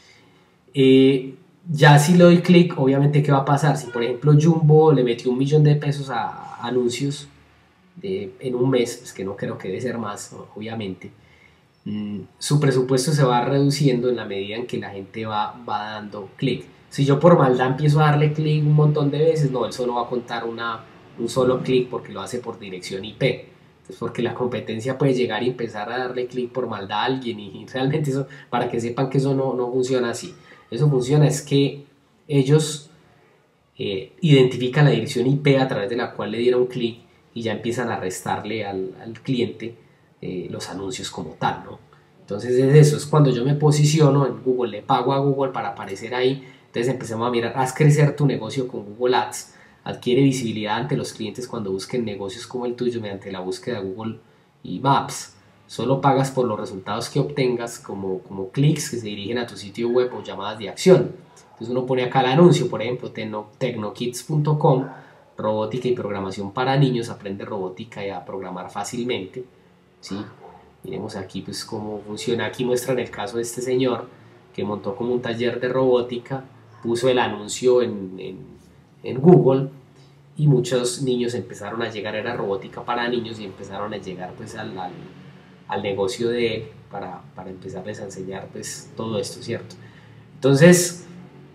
Speaker 1: Ya si le doy clic, obviamente, ¿qué va a pasar? Si por ejemplo Jumbo le metió 1.000.000 de pesos a anuncios en un mes, pues que no creo que debe ser más, obviamente, su presupuesto se va reduciendo en la medida en que la gente va dando clic. Si yo por maldad empiezo a darle clic un montón de veces, no, él solo va a contar un solo clic porque lo hace por dirección IP. Entonces, porque la competencia puede llegar y empezar a darle clic por maldad a alguien, y realmente eso, para que sepan que eso no funciona así. Eso funciona es que ellos identifican la dirección IP a través de la cual le dieron clic y ya empiezan a restarle al cliente los anuncios como tal, ¿no? Entonces es eso, es cuando yo me posiciono en Google, le pago a Google para aparecer ahí. Entonces empezamos a mirar, haz crecer tu negocio con Google Ads, adquiere visibilidad ante los clientes cuando busquen negocios como el tuyo mediante la búsqueda de Google y Maps. Solo pagas por los resultados que obtengas como clics que se dirigen a tu sitio web o llamadas de acción. Entonces uno pone acá el anuncio, por ejemplo, tecnokids.com, robótica y programación para niños, aprende robótica y a programar fácilmente, ¿sí? Miremos aquí pues cómo funciona. Aquí muestran el caso de este señor que montó como un taller de robótica, puso el anuncio en Google y muchos niños empezaron a llegar, era robótica para niños, y empezaron a llegar pues al negocio de él para empezarles a enseñar pues todo esto, ¿cierto? Entonces,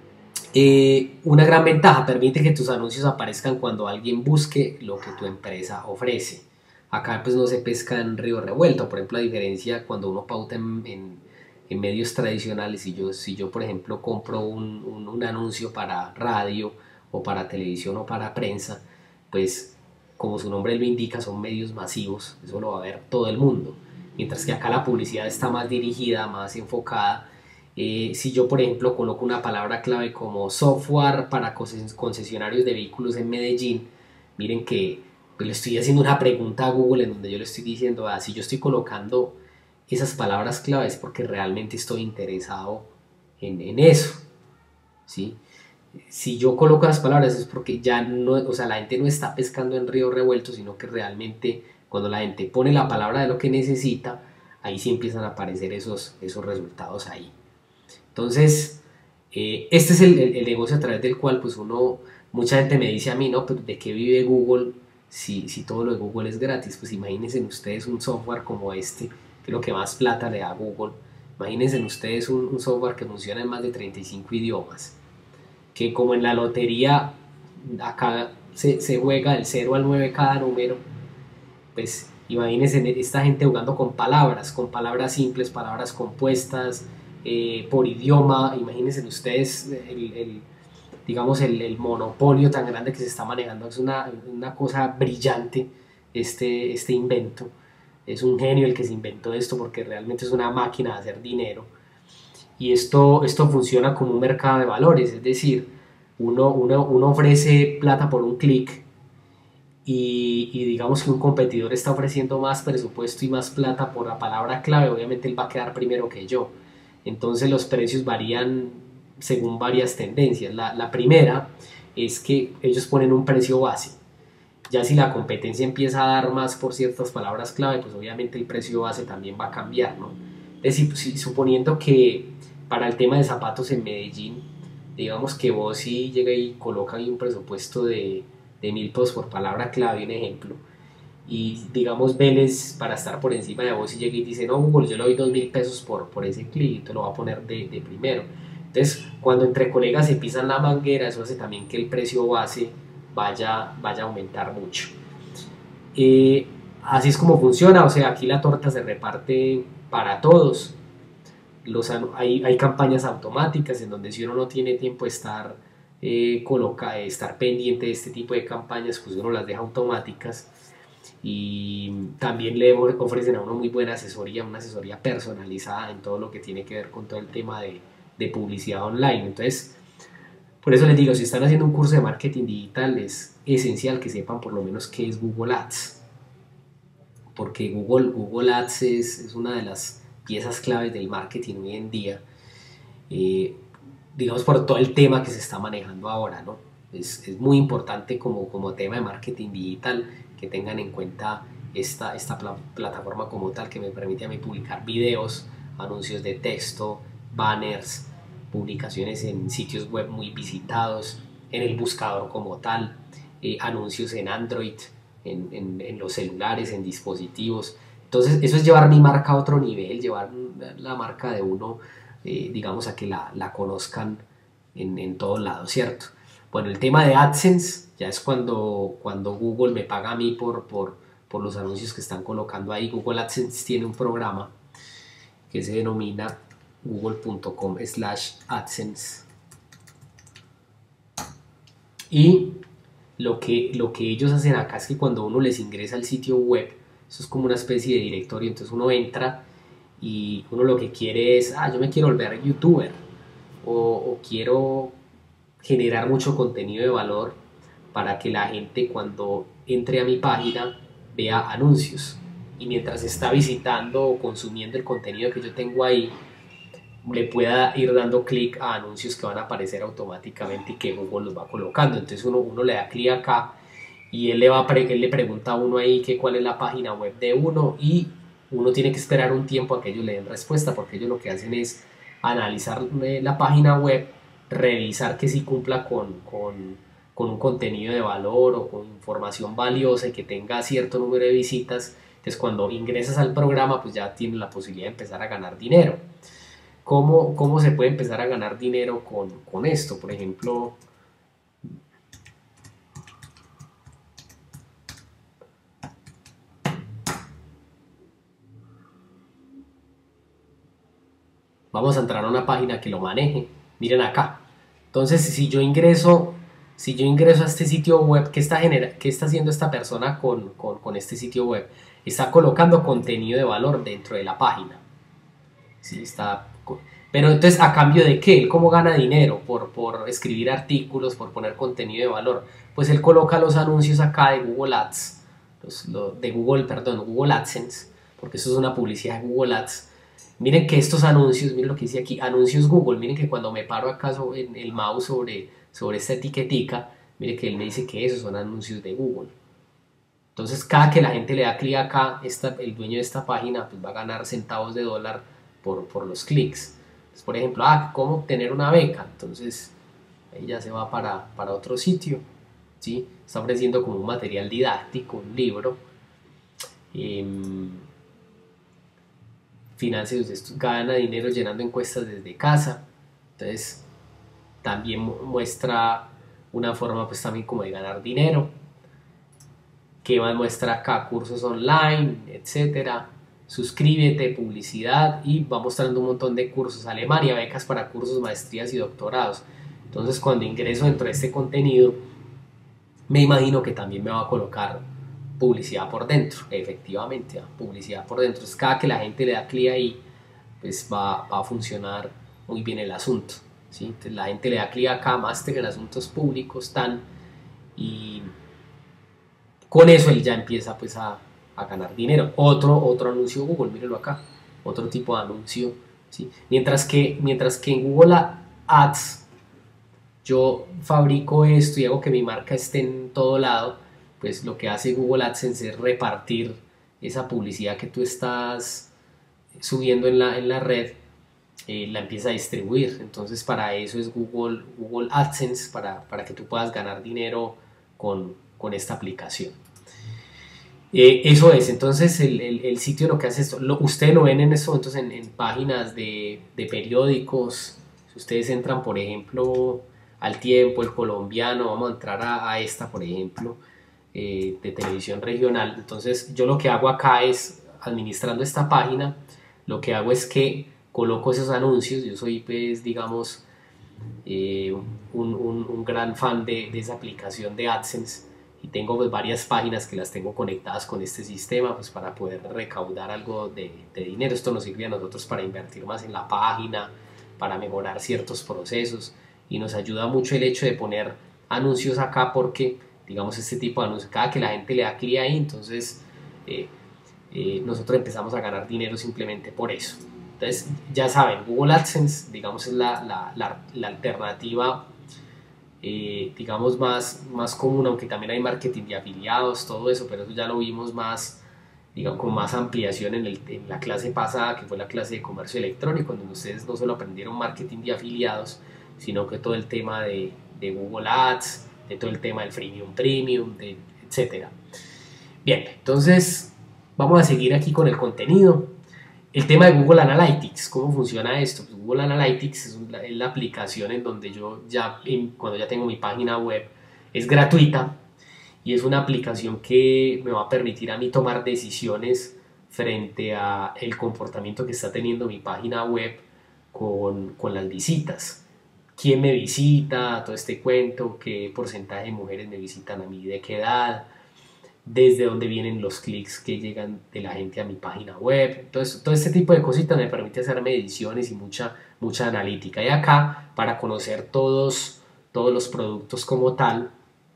Speaker 1: una gran ventaja, permite que tus anuncios aparezcan cuando alguien busque lo que tu empresa ofrece. Acá pues no se pesca en río revuelto, por ejemplo, a diferencia cuando uno pauta en medios tradicionales. Si yo por ejemplo compro un anuncio para radio o para televisión o para prensa, pues como su nombre lo indica, son medios masivos, eso lo va a ver todo el mundo. Mientras que acá la publicidad está más dirigida, más enfocada. Si yo por ejemplo coloco una palabra clave como software para concesionarios de vehículos en Medellín, miren que pues le estoy haciendo una pregunta a Google en donde yo le estoy diciendo, si yo estoy colocando esas palabras claves porque realmente estoy interesado en eso, ¿sí? Si yo coloco las palabras es porque ya no, o sea, la gente no está pescando en río revuelto, sino que realmente cuando la gente pone la palabra de lo que necesita, ahí sí empiezan a aparecer esos resultados ahí. Entonces, este es el negocio a través del cual pues mucha gente me dice a mí, no, pero ¿de qué vive Google si todo lo de Google es gratis? Pues imagínense ustedes un software como este, que es lo que más plata le da a Google. Imagínense ustedes un software que funciona en más de 35 idiomas, que como en la lotería acá se juega del 0 al 9 cada número. Pues imagínense esta gente jugando con palabras simples, palabras compuestas, por idioma. Imagínense ustedes digamos el monopolio tan grande que se está manejando. Es una cosa brillante este invento. Es un genio el que se inventó esto, porque realmente es una máquina de hacer dinero. Y esto funciona como un mercado de valores, es decir, uno ofrece plata por un clic, y digamos que un competidor está ofreciendo más presupuesto y más plata por la palabra clave, obviamente él va a quedar primero que yo. Entonces los precios varían según varias tendencias. La primera es que ellos ponen un precio base. Ya si la competencia empieza a dar más por ciertas palabras clave, pues obviamente el precio base también va a cambiar, ¿no? Es decir, suponiendo que para el tema de zapatos en Medellín, digamos que vos sí llega y coloca ahí un presupuesto de 1.000 pesos por palabra clave, un ejemplo, y digamos Vélez para estar por encima de vos y llega y dice, no Google, yo le doy 2.000 pesos por ese clic y te lo va a poner de primero. Entonces, cuando entre colegas se pisan la manguera, eso hace también que el precio base vaya a aumentar mucho. Eh, Así es como funciona, o sea, aquí la torta se reparte para todos. Hay campañas automáticas en donde si uno no tiene tiempo de estar pendiente de este tipo de campañas, pues uno las deja automáticas y también le ofrecen a uno muy buena asesoría, una asesoría personalizada en todo lo que tiene que ver con todo el tema de publicidad online. Entonces, por eso les digo, si están haciendo un curso de marketing digital, es esencial que sepan por lo menos qué es Google Ads, porque Google Ads es una de las piezas claves del marketing hoy en día, eh, digamos por todo el tema que se está manejando ahora, ¿no? Es muy importante como tema de marketing digital que tengan en cuenta esta plataforma como tal que me permite a mí publicar videos, anuncios de texto, banners, publicaciones en sitios web muy visitados, en el buscador como tal, anuncios en Android, en los celulares, en dispositivos. Entonces eso es llevar mi marca a otro nivel, llevar la marca de uno, digamos, a que la conozcan en todos lados, ¿cierto? Bueno, el tema de AdSense ya es cuando Google me paga a mí por los anuncios que están colocando ahí. Google AdSense tiene un programa que se denomina google.com/AdSense. Y lo que ellos hacen acá es que cuando uno les ingresa al sitio web, eso es como una especie de directorio, entonces uno entra y uno lo que quiere es, yo me quiero volver youtuber o quiero generar mucho contenido de valor para que la gente cuando entre a mi página vea anuncios y mientras está visitando o consumiendo el contenido que yo tengo ahí le pueda ir dando clic a anuncios que van a aparecer automáticamente y que Google los va colocando. Entonces uno le da clic acá y él le pregunta a uno ahí que cuál es la página web de uno y uno tiene que esperar un tiempo a que ellos le den respuesta porque ellos lo que hacen es analizar la página web, revisar que sí cumpla con un contenido de valor o con información valiosa y que tenga cierto número de visitas. Entonces cuando ingresas al programa pues ya tienes la posibilidad de empezar a ganar dinero. ¿Cómo se puede empezar a ganar dinero con esto? Por ejemplo, vamos a entrar a una página que lo maneje. Miren acá. Entonces, si yo ingreso a este sitio web, ¿qué está haciendo esta persona con este sitio web? Está colocando contenido de valor dentro de la página. ¿Sí? Pero entonces, ¿a cambio de qué? ¿Cómo gana dinero? Por escribir artículos, por poner contenido de valor. Pues él coloca los anuncios acá de Google Ads, Google AdSense, porque eso es una publicidad de Google Ads. Miren que estos anuncios, miren lo que dice aquí, anuncios Google, miren que cuando me paro acá en el mouse sobre esta etiquetica, miren que él me dice que esos son anuncios de Google. Entonces, cada que la gente le da clic acá, el dueño de esta página pues, va a ganar centavos de dólar por los clics. Entonces, por ejemplo, ¿cómo obtener una beca? Entonces, ahí ya se va para otro sitio. ¿Sí? Está ofreciendo como un material didáctico, un libro. Finanzas, gana dinero llenando encuestas desde casa. Entonces, también muestra una forma pues también como de ganar dinero. ¿Qué más muestra acá? Cursos online, etcétera. Suscríbete, publicidad y va mostrando un montón de cursos. Alemania, becas para cursos, maestrías y doctorados. Entonces cuando ingreso dentro de este contenido, me imagino que también me va a colocar publicidad por dentro. Efectivamente, publicidad por dentro. Entonces cada que la gente le da clic ahí, pues va a funcionar muy bien el asunto. ¿Sí? Entonces la gente le da clic acá, máster en asuntos públicos, y con eso él ya empieza pues a ganar dinero. Otro anuncio Google, mírelo acá, otro tipo de anuncio, ¿sí? Mientras que en Google Ads yo fabrico esto y hago que mi marca esté en todo lado, pues lo que hace Google AdSense es repartir esa publicidad que tú estás subiendo en la red, la empieza a distribuir. Entonces para eso es Google AdSense, para que tú puedas ganar dinero con esta aplicación. Eso es, entonces el sitio lo que hace esto, ustedes lo ven en estos momentos en páginas de periódicos. Si ustedes entran, por ejemplo, al Tiempo, El Colombiano, vamos a entrar a esta, por ejemplo, de televisión regional. Entonces yo lo que hago acá es, administrando esta página, lo que hago es que coloco esos anuncios. Yo soy, pues, digamos, un gran fan de esa aplicación de AdSense, y tengo pues varias páginas que las tengo conectadas con este sistema pues para poder recaudar algo de dinero. Esto nos sirve a nosotros para invertir más en la página, para mejorar ciertos procesos, y nos ayuda mucho el hecho de poner anuncios acá, porque digamos este tipo de anuncios, cada que la gente le da clic ahí, entonces nosotros empezamos a ganar dinero simplemente por eso. Entonces ya saben, Google AdSense, digamos, es la alternativa, digamos, más común, aunque también hay marketing de afiliados, todo eso, pero eso ya lo vimos más, digamos, con más ampliación en la clase pasada, que fue la clase de comercio electrónico, donde ustedes no solo aprendieron marketing de afiliados, sino que todo el tema de Google Ads, de todo el tema del freemium premium, etcétera. Bien, entonces vamos a seguir aquí con el contenido. El tema de Google Analytics, ¿cómo funciona esto? Pues Google Analytics es la aplicación en donde yo cuando ya tengo mi página web, es gratuita, y es una aplicación que me va a permitir a mí tomar decisiones frente a el comportamiento que está teniendo mi página web con las visitas. ¿Quién me visita? Todo este cuento, qué porcentaje de mujeres me visitan a mí, de qué edad, desde dónde vienen los clics que llegan de la gente a mi página web. Entonces, todo este tipo de cositas me permite hacer mediciones y mucha analítica. Y acá, para conocer todos los productos como tal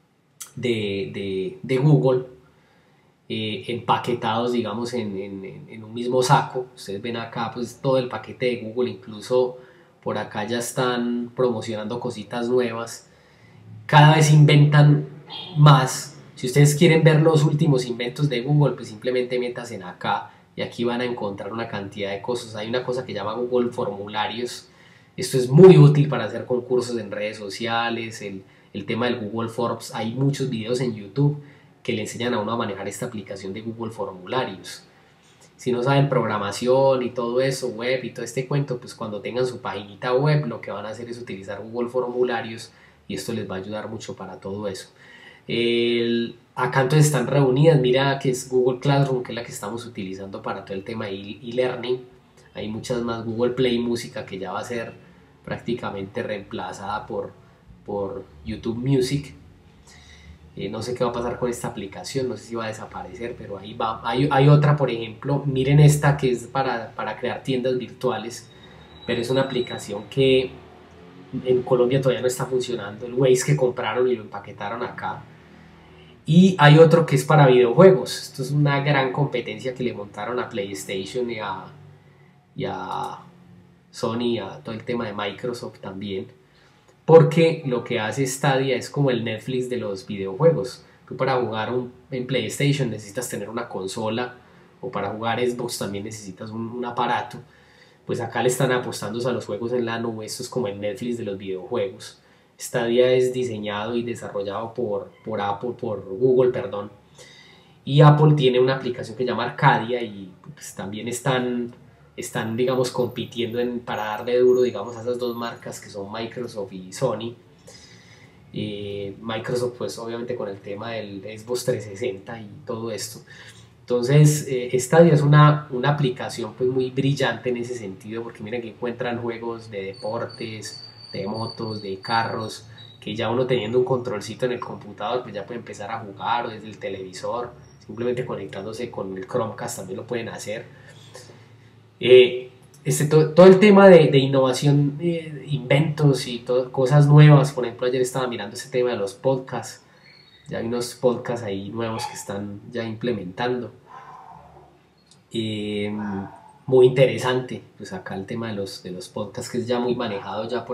Speaker 1: de Google, empaquetados, digamos, en un mismo saco. Ustedes ven acá pues todo el paquete de Google, incluso por acá ya están promocionando cositas nuevas. Cada vez inventan más. Si ustedes quieren ver los últimos inventos de Google, pues simplemente métanse acá y aquí van a encontrar una cantidad de cosas. Hay una cosa que llama Google Formularios. Esto es muy útil para hacer concursos en redes sociales. El tema del Google Forms, hay muchos videos en YouTube que le enseñan a uno a manejar esta aplicación de Google Formularios. Si no saben programación y todo eso, web y todo este cuento, pues cuando tengan su paginita web, lo que van a hacer es utilizar Google Formularios, y esto les va a ayudar mucho para todo eso. Acá entonces están reunidas, mira que es Google Classroom, que es la que estamos utilizando para todo el tema de e-learning. Hay muchas más, Google Play Música, que ya va a ser prácticamente reemplazada por YouTube Music. No sé qué va a pasar con esta aplicación, no sé si va a desaparecer, pero ahí va. Hay otra, por ejemplo, miren esta, que es para crear tiendas virtuales, pero es una aplicación que en Colombia todavía no está funcionando. El Waze que compraron y lo empaquetaron acá. Y hay otro que es para videojuegos. Esto es una gran competencia que le montaron a PlayStation y a Sony, a todo el tema de Microsoft también, porque lo que hace Stadia es como el Netflix de los videojuegos. Tú para jugar en PlayStation necesitas tener una consola, o para jugar Xbox también necesitas un aparato. Pues acá le están apostando a los juegos en la nube. Esto es como el Netflix de los videojuegos. Stadia es diseñado y desarrollado por Google, perdón. Y Apple tiene una aplicación que se llama Arcadia, y pues también están, digamos, compitiendo para darle duro, digamos, a esas dos marcas que son Microsoft y Sony. Microsoft pues obviamente con el tema del Xbox 360 y todo esto. Entonces Stadia es una aplicación pues muy brillante en ese sentido, porque miren que encuentran juegos de deportes, de motos, de carros, que ya uno teniendo un controlcito en el computador pues ya puede empezar a jugar, o desde el televisor, simplemente conectándose con el Chromecast también lo pueden hacer. Todo el tema de innovación, inventos y cosas nuevas. Por ejemplo, ayer estaba mirando ese tema de los podcasts. Ya hay unos podcasts ahí nuevos que están ya implementando. Muy interesante, pues acá el tema de los podcasts, que es ya muy manejado ya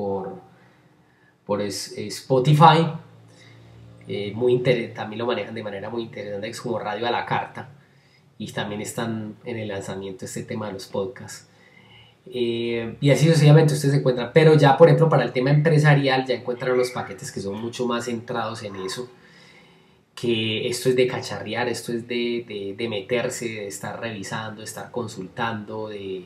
Speaker 1: por Spotify. También lo manejan de manera muy interesante, es como radio a la carta, y también están en el lanzamiento este tema de los podcasts. Y así sucesivamente ustedes se encuentran, pero ya por ejemplo para el tema empresarial ya encuentran los paquetes que son mucho más centrados en eso, que esto es de cacharrear, esto es de meterse, de estar revisando, de estar consultando,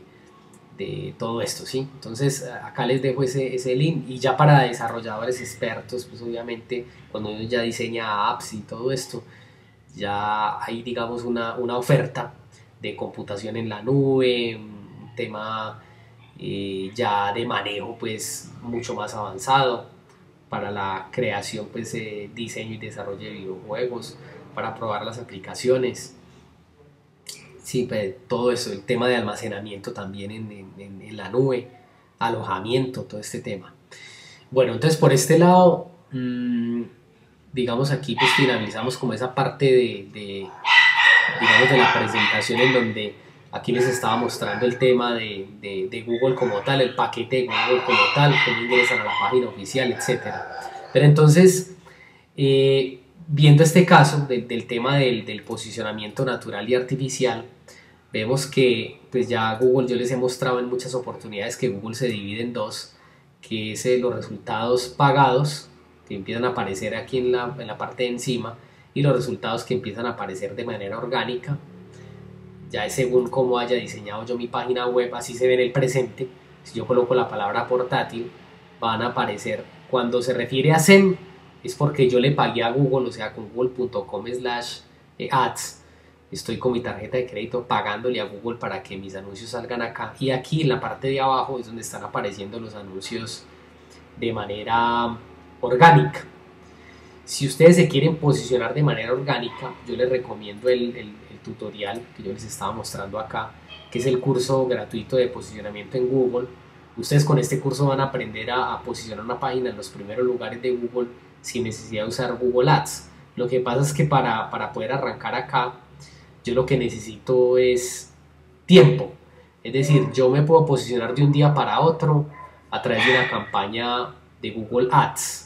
Speaker 1: de todo esto, ¿sí? Entonces acá les dejo ese link, y ya para desarrolladores expertos, pues obviamente cuando uno ya diseña apps y todo esto, ya hay digamos una oferta de computación en la nube, un tema ya de manejo pues mucho más avanzado para la creación, pues diseño y desarrollo de videojuegos, para probar las aplicaciones. Sí, pues, todo eso, el tema de almacenamiento también en la nube, alojamiento, todo este tema. Bueno, entonces por este lado, digamos aquí pues finalizamos como esa parte digamos de la presentación, en donde aquí les estaba mostrando el tema de Google como tal, el paquete de Google como tal, cómo ingresan a la página oficial, etcétera. Pero entonces, viendo este caso del tema del posicionamiento natural y artificial, vemos que pues ya Google, yo les he mostrado en muchas oportunidades que Google se divide en dos, que es los resultados pagados, que empiezan a aparecer aquí en la parte de encima, y los resultados que empiezan a aparecer de manera orgánica. Ya es según cómo haya diseñado yo mi página web, así se ve en el presente. Si yo coloco la palabra portátil, van a aparecer. Cuando se refiere a SEM, es porque yo le pagué a Google, o sea, con google.com/ads, estoy con mi tarjeta de crédito pagándole a Google para que mis anuncios salgan acá, y aquí en la parte de abajo es donde están apareciendo los anuncios de manera orgánica. Si ustedes se quieren posicionar de manera orgánica, yo les recomiendo el tutorial que yo les estaba mostrando acá, que es el curso gratuito de posicionamiento en Google. Ustedes con este curso van a aprender a posicionar una página en los primeros lugares de Google sin necesidad de usar Google Ads. Lo que pasa es que para poder arrancar acá, yo lo que necesito es tiempo. Es decir, yo me puedo posicionar de un día para otro a través de una campaña de Google Ads,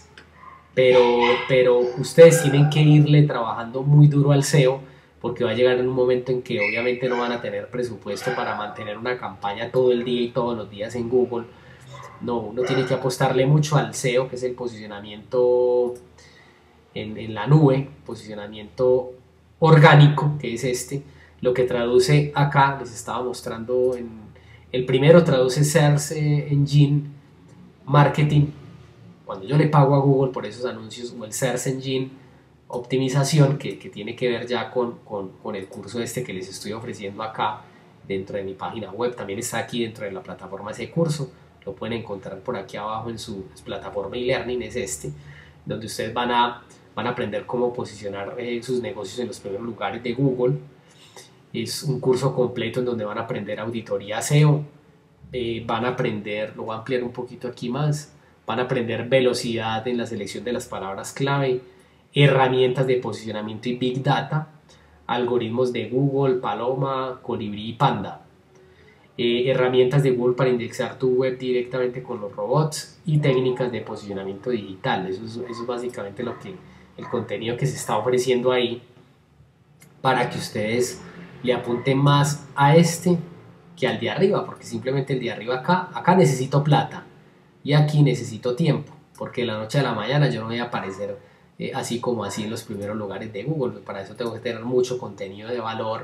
Speaker 1: pero ustedes tienen que irle trabajando muy duro al SEO, porque va a llegar en un momento en que obviamente no van a tener presupuesto para mantener una campaña todo el día y todos los días en Google. No, uno tiene que apostarle mucho al SEO, que es el posicionamiento en la nube, posicionamiento orgánico, que es este, lo que traduce acá, les estaba mostrando el primero, traduce Search Engine Marketing, cuando yo le pago a Google por esos anuncios, o el Search Engine Optimización, que tiene que ver ya con el curso este que les estoy ofreciendo acá dentro de mi página web. También está aquí dentro de la plataforma ese curso, lo pueden encontrar por aquí abajo en su plataforma e-learning, es este, donde ustedes van a aprender cómo posicionar sus negocios en los primeros lugares de Google. Es un curso completo en donde van a aprender auditoría SEO, van a aprender, lo voy a ampliar un poquito aquí más, van a aprender velocidad en la selección de las palabras clave, herramientas de posicionamiento y Big Data, algoritmos de Google, Paloma, Colibrí y Panda, herramientas de Google para indexar tu web directamente con los robots, y técnicas de posicionamiento digital. Eso es básicamente el contenido que se está ofreciendo ahí, para que ustedes le apunten más a este que al de arriba, porque simplemente el de arriba acá necesito plata, y aquí necesito tiempo, porque de la noche a la mañana yo no voy a aparecer así como así en los primeros lugares de Google. Para eso tengo que tener mucho contenido de valor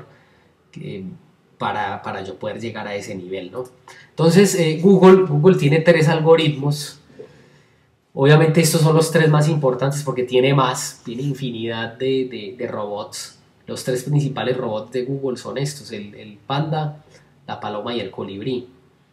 Speaker 1: para yo poder llegar a ese nivel, ¿no? Entonces Google tiene 3 algoritmos. Obviamente estos son los 3 más importantes, porque tiene infinidad de robots. Los 3 principales robots de Google son estos, el Panda, la Paloma y el Colibrí.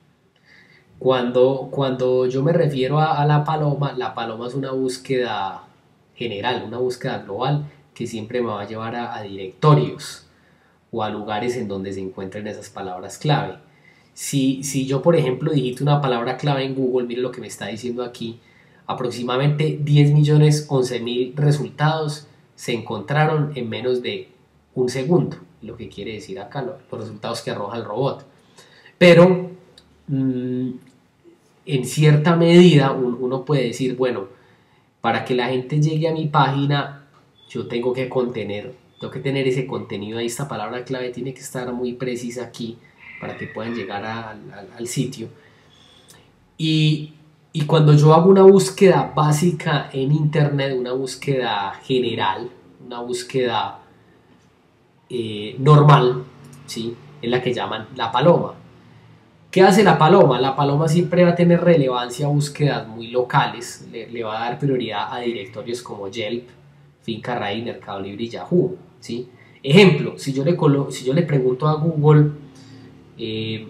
Speaker 1: Cuando yo me refiero a la paloma es una búsqueda general, una búsqueda global, que siempre me va a llevar a directorios o a lugares en donde se encuentren esas palabras clave. Si yo, por ejemplo, digito una palabra clave en Google, mire lo que me está diciendo aquí, aproximadamente 10.011.000 resultados se encontraron en menos de un segundo, lo que quiere decir acá los resultados que arroja el robot. Pero en cierta medida uno puede decir, bueno, para que la gente llegue a mi página, yo tengo que tener ese contenido ahí, esta palabra clave tiene que estar muy precisa aquí para que puedan llegar al sitio. Y cuando yo hago una búsqueda básica en internet, una búsqueda general, una búsqueda normal, ¿sí? Es la que llaman la paloma. ¿Qué hace la paloma? La paloma siempre va a tener relevancia a búsquedas muy locales, le va a dar prioridad a directorios como Yelp, Finca Raíz, Mercado Libre y Yahoo, ¿sí? Ejemplo, si yo le pregunto a Google eh,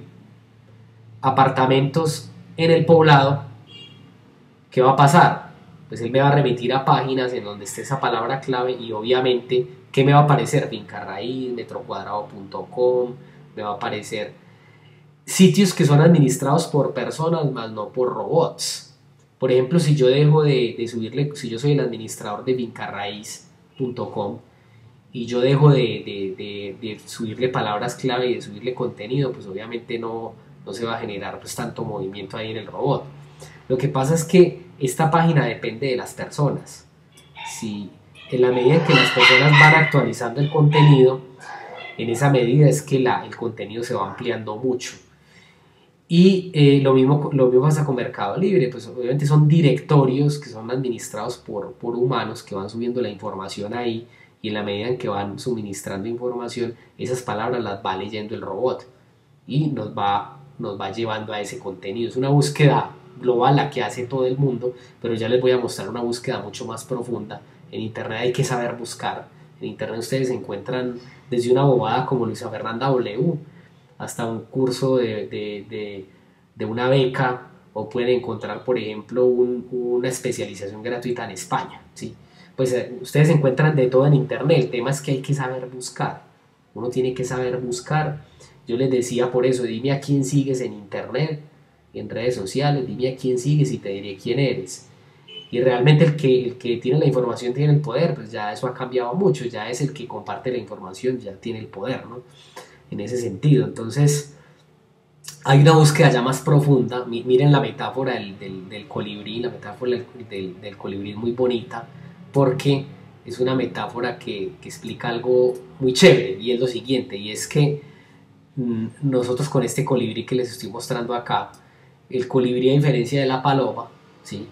Speaker 1: apartamentos en el poblado, ¿qué va a pasar? Pues él me va a remitir a páginas en donde esté esa palabra clave y obviamente, ¿qué me va a aparecer? Finca Raíz, metrocuadrado.com, me va a aparecer sitios que son administrados por personas más no por robots. Por ejemplo, si yo dejo de subirle, si yo soy el administrador de fincarraiz.com y yo dejo de subirle palabras clave y de subirle contenido, pues obviamente no se va a generar pues tanto movimiento ahí en el robot. Lo que pasa es que esta página depende de las personas. Si en la medida en que las personas van actualizando el contenido, en esa medida es que el contenido se va ampliando mucho. Y lo mismo pasa con Mercado Libre, pues obviamente son directorios que son administrados por humanos que van subiendo la información ahí y en la medida en que van suministrando información, esas palabras las va leyendo el robot y nos va llevando a ese contenido. Es una búsqueda global la que hace todo el mundo, pero ya les voy a mostrar una búsqueda mucho más profunda. En internet hay que saber buscar. En internet ustedes encuentran desde una bobada como Luisa Fernanda W hasta un curso de una beca, o pueden encontrar, por ejemplo, una especialización gratuita en España, ¿sí? Pues ustedes encuentran de todo en internet, el tema es que hay que saber buscar, uno tiene que saber buscar. Yo les decía por eso, dime a quién sigues en internet, en redes sociales, dime a quién sigues y te diré quién eres. Y realmente el que tiene la información tiene el poder, pues ya eso ha cambiado mucho, ya es el que comparte la información, ya tiene el poder, ¿no? En ese sentido. Entonces, hay una búsqueda ya más profunda. Miren la metáfora del colibrí, la metáfora del colibrí es muy bonita porque es una metáfora que explica algo muy chévere y es lo siguiente, y es que nosotros con este colibrí que les estoy mostrando acá, el colibrí a diferencia de la paloma, ¿sí?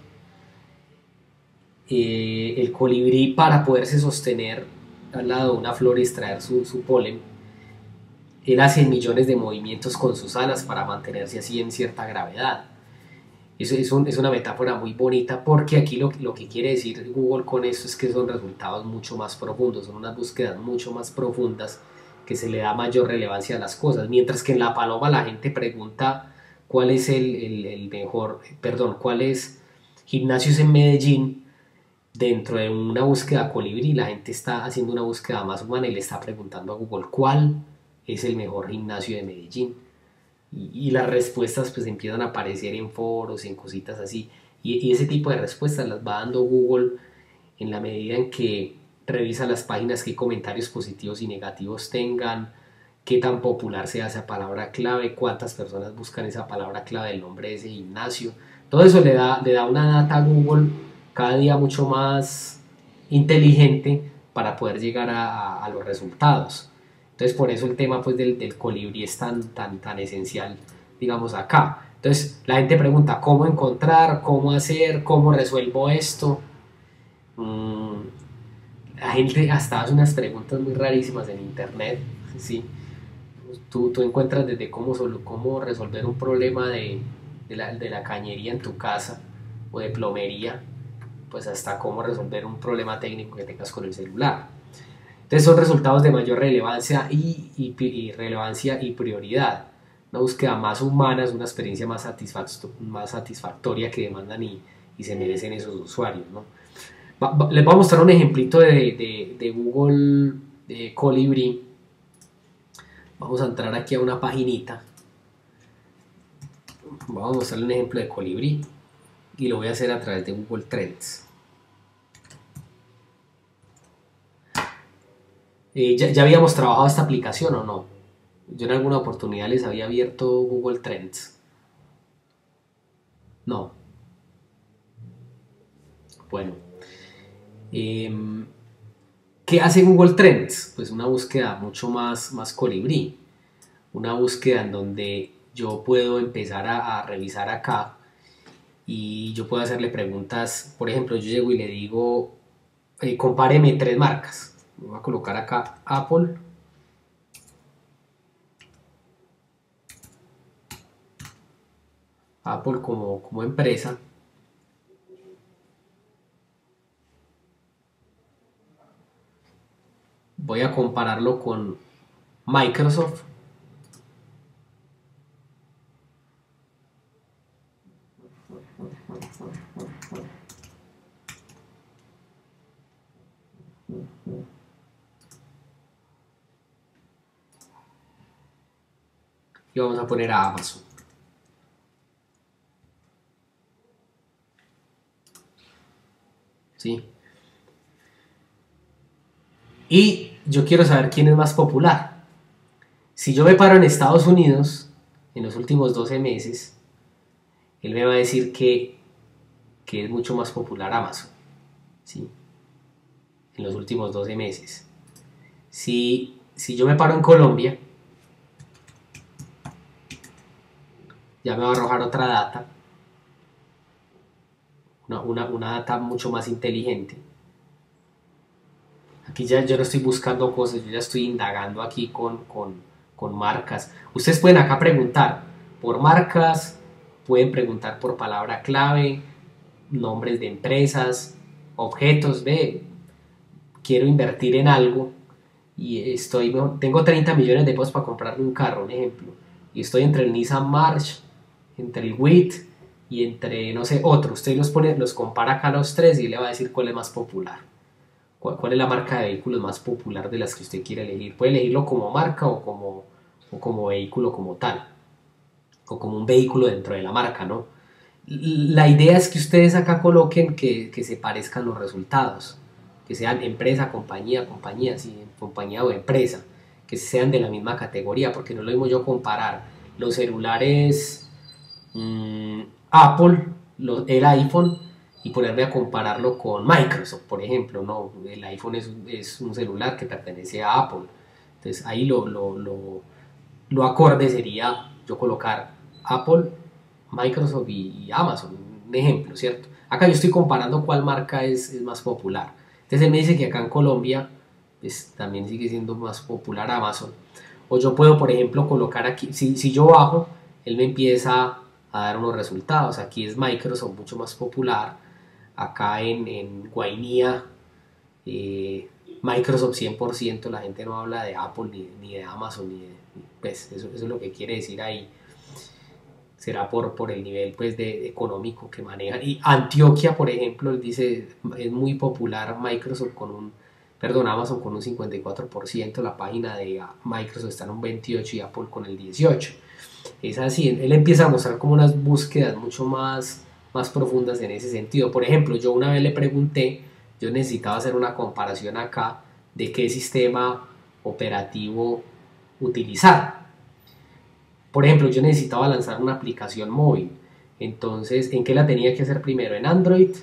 Speaker 1: El colibrí para poderse sostener al lado de una flor y extraer su polen, él hace millones de movimientos con sus alas para mantenerse así en cierta gravedad. Eso es una metáfora muy bonita porque aquí lo que quiere decir Google con esto es que son resultados mucho más profundos, son unas búsquedas mucho más profundas que se le da mayor relevancia a las cosas. Mientras que en la paloma la gente pregunta cuál es el mejor, perdón, cuál es gimnasios en Medellín. Dentro de una búsqueda colibrí, la gente está haciendo una búsqueda más humana y le está preguntando a Google cuál es el mejor gimnasio de Medellín. Y las respuestas pues empiezan a aparecer en foros, en cositas así. Y ese tipo de respuestas las va dando Google en la medida en que revisa las páginas, qué comentarios positivos y negativos tengan, qué tan popular sea esa palabra clave, cuántas personas buscan esa palabra clave del nombre de ese gimnasio. Todo eso le da una data a Google cada día mucho más inteligente para poder llegar a los resultados. Entonces por eso el tema pues del colibrí es tan esencial, digamos, acá. Entonces la gente pregunta cómo encontrar, cómo hacer, cómo resuelvo esto. La gente hasta hace unas preguntas muy rarísimas en internet, ¿sí? Tú encuentras desde cómo resolver un problema de la cañería en tu casa o de plomería, pues hasta cómo resolver un problema técnico que tengas con el celular. Entonces son resultados de mayor relevancia y relevancia y prioridad. Una búsqueda más humana es una experiencia más satisfactoria que demandan y se merecen esos usuarios, ¿no? Les voy a mostrar un ejemplito de Google Colibri. Vamos a entrar aquí a una paginita. Vamos a mostrarle un ejemplo de Colibri y lo voy a hacer a través de Google Trends. Ya habíamos trabajado esta aplicación o no. Yo en alguna oportunidad les había abierto Google Trends. No. Bueno. Em, ¿Qué hace Google Trends? Pues una búsqueda mucho más colibrí. Una búsqueda en donde yo puedo empezar a revisar acá y yo puedo hacerle preguntas. Por ejemplo, yo llego y le digo, compáreme tres marcas. Voy a colocar acá Apple, Apple como empresa. Voy a compararlo con Microsoft. Y vamos a poner a Amazon. ¿Sí? Y yo quiero saber quién es más popular. Si yo me paro en Estados Unidos en los últimos 12 meses, él me va a decir que es mucho más popular Amazon. ¿Sí? En los últimos 12 meses. Si yo me paro en Colombia, ya me va a arrojar otra data, una data mucho más inteligente. Aquí ya yo no estoy buscando cosas, yo ya estoy indagando aquí con marcas. Ustedes pueden acá preguntar por marcas, pueden preguntar por palabra clave, nombres de empresas, objetos, ve, quiero invertir en algo y tengo 30 millones de pesos para comprarme un carro, un ejemplo, y estoy entre el Nissan March, entre el WIT y entre, no sé, otro. Usted los compara acá los tres y le va a decir cuál es más popular. ¿Cuál es la marca de vehículos más popular de las que usted quiere elegir? Puede elegirlo como marca o como vehículo como tal, o como un vehículo dentro de la marca, ¿no? La idea es que ustedes acá coloquen que se parezcan los resultados, que sean empresa, compañía, sí, compañía o empresa, que sean de la misma categoría, porque no es lo mismo yo comparar los celulares Apple, el iPhone, y ponerme a compararlo con Microsoft, por ejemplo. No, el iPhone es un celular que pertenece a Apple. Entonces ahí lo acorde sería yo colocar Apple, Microsoft y Amazon, un ejemplo, ¿cierto? Acá yo estoy comparando cuál marca es más popular. Entonces él me dice que acá en Colombia pues, también sigue siendo más popular Amazon. O yo puedo, por ejemplo, colocar aquí, si yo bajo, él me empieza a dar unos resultados. Aquí es Microsoft mucho más popular. Acá en Guainía, Microsoft 100%, la gente no habla de Apple ni de Amazon, pues eso es lo que quiere decir ahí. Será por el nivel pues, económico que manejan. Y Antioquia, por ejemplo, él dice, es muy popular Microsoft Amazon con un 54%, la página de Microsoft está en un 28% y Apple con el 18%. Es así, él empieza a mostrar como unas búsquedas mucho más profundas en ese sentido. Por ejemplo, yo una vez le pregunté, yo necesitaba hacer una comparación acá de qué sistema operativo utilizar. Por ejemplo, yo necesitaba lanzar una aplicación móvil. Entonces, ¿en qué la tenía que hacer primero? ¿En Android?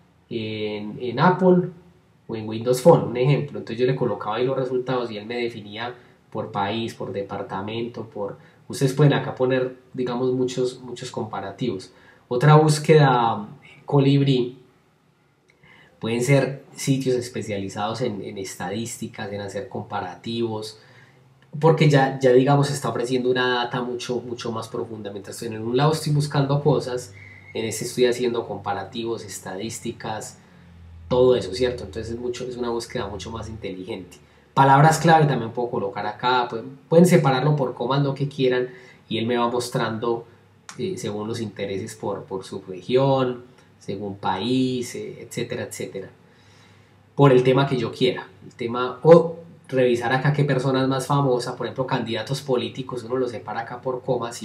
Speaker 1: ¿En Apple? ¿O en Windows Phone? Un ejemplo. Entonces yo le colocaba ahí los resultados y él me definía por país, por departamento, Ustedes pueden acá poner, digamos, muchos comparativos. Otra búsqueda colibrí pueden ser sitios especializados en estadísticas, en hacer comparativos, porque ya digamos está ofreciendo una data mucho más profunda. Mientras en un lado estoy buscando cosas, en este estoy haciendo comparativos, estadísticas, todo eso, ¿cierto? Entonces es una búsqueda mucho más inteligente. Palabras clave también puedo colocar acá, pueden separarlo por comando que quieran y él me va mostrando según los intereses por su región, según país, etcétera, etcétera, por el tema que yo quiera. El tema, o revisar acá qué persona es más famosa, por ejemplo, candidatos políticos, uno los separa acá por comas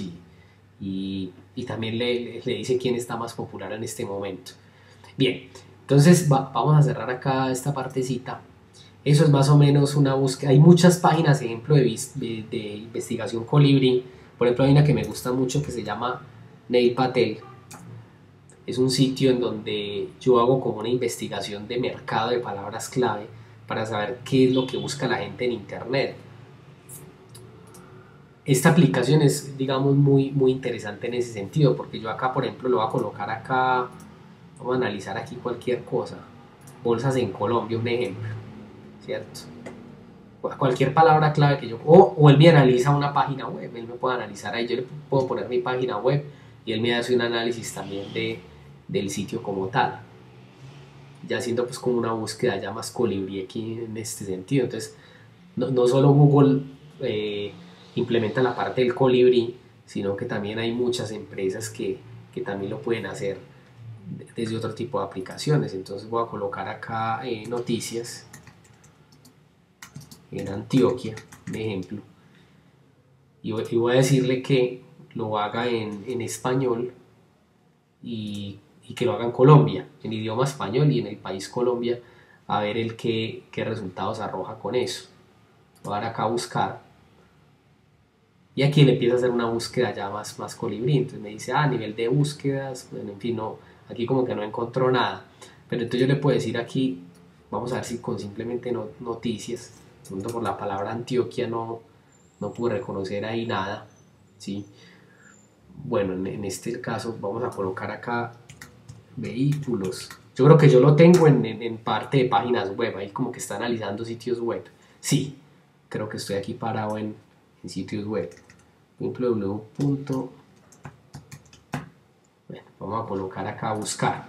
Speaker 1: y también le dice quién está más popular en este momento. Bien, entonces vamos a cerrar acá esta partecita Eso es más o menos una búsqueda. Hay muchas páginas, ejemplo, de investigación Colibri. Por ejemplo, hay una que me gusta mucho que se llama Neil Patel. Es un sitio en donde yo hago como una investigación de mercado de palabras clave para saber qué es lo que busca la gente en internet. Esta aplicación es, digamos, muy interesante en ese sentido, porque yo acá, por ejemplo, lo voy a colocar acá, vamos a analizar aquí cualquier cosa. Bolsas en Colombia, un ejemplo, ¿cierto? Cualquier palabra clave que yo, o él me analiza una página web, él me puede analizar ahí, yo le puedo poner mi página web y él me hace un análisis también del sitio como tal, ya haciendo pues como una búsqueda ya más colibrí aquí en este sentido. Entonces no solo Google implementa la parte del colibrí, sino que también hay muchas empresas que también lo pueden hacer desde otro tipo de aplicaciones. Entonces voy a colocar acá noticias en Antioquia, un ejemplo, y voy a decirle que lo haga en español y que lo haga en Colombia, en idioma español y en el país Colombia, a ver el qué resultados arroja con eso. Voy a dar acá a buscar y aquí le empieza a hacer una búsqueda ya más colibrí. Entonces me dice, a nivel de búsquedas, bueno, en fin, no, aquí como que no encontró nada, pero entonces yo le puedo decir aquí, vamos a ver si con simplemente noticias, segundo por la palabra Antioquia no pude reconocer ahí nada, ¿sí? Bueno, en este caso vamos a colocar acá vehículos. Yo creo que yo lo tengo en parte de páginas web, ahí como que está analizando sitios web. Sí, creo que estoy aquí parado en sitios web. Bueno, vamos a colocar acá a buscar.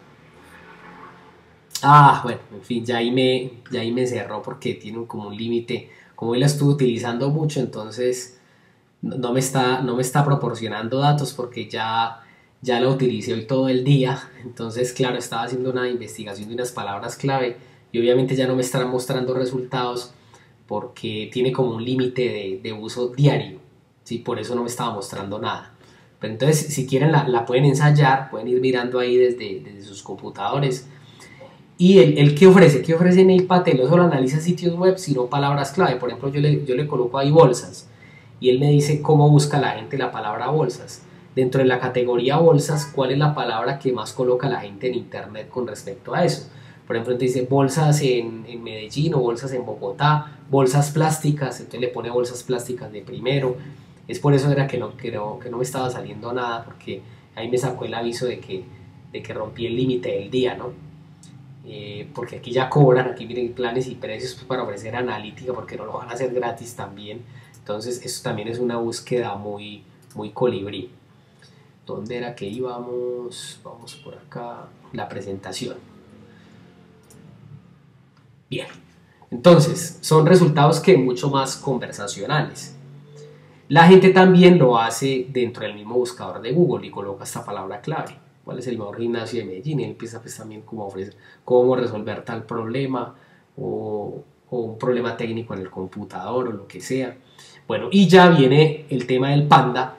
Speaker 1: Bueno, en fin, ya ahí me cerró porque tiene como un límite. Como hoy la estuve utilizando mucho, entonces no me está proporcionando datos porque ya lo utilicé hoy todo el día. Entonces, claro, estaba haciendo una investigación de unas palabras clave y obviamente ya no me estará mostrando resultados porque tiene como un límite de uso diario, ¿sí? Por eso no me estaba mostrando nada. Pero entonces, si quieren, la pueden ensayar, pueden ir mirando ahí desde sus computadores. Y el ¿qué ofrece? ¿Qué ofrece Neil Patel? No solo analiza sitios web, sino palabras clave. Por ejemplo, yo le coloco ahí bolsas y él me dice cómo busca la gente la palabra bolsas. Dentro de la categoría bolsas, ¿cuál es la palabra que más coloca la gente en internet con respecto a eso? Por ejemplo, entonces dice bolsas en Medellín o bolsas en Bogotá, bolsas plásticas, entonces le pone bolsas plásticas de primero. Es por eso era que no me estaba saliendo nada, porque ahí me sacó el aviso de que rompí el límite del día, ¿no? Porque aquí ya cobran, aquí miren planes y precios pues, para ofrecer analítica, porque no lo van a hacer gratis también. Entonces, eso también es una búsqueda muy colibrí. ¿Dónde era que íbamos? Vamos por acá, la presentación. Bien, entonces, son resultados que mucho más conversacionales. La gente también lo hace dentro del mismo buscador de Google y coloca esta palabra clave. ¿Cuál es el mejor gimnasio de Medellín? Y empieza pues también cómo ofrecer, cómo resolver tal problema o un problema técnico en el computador o lo que sea. Bueno, y ya viene el tema del Panda,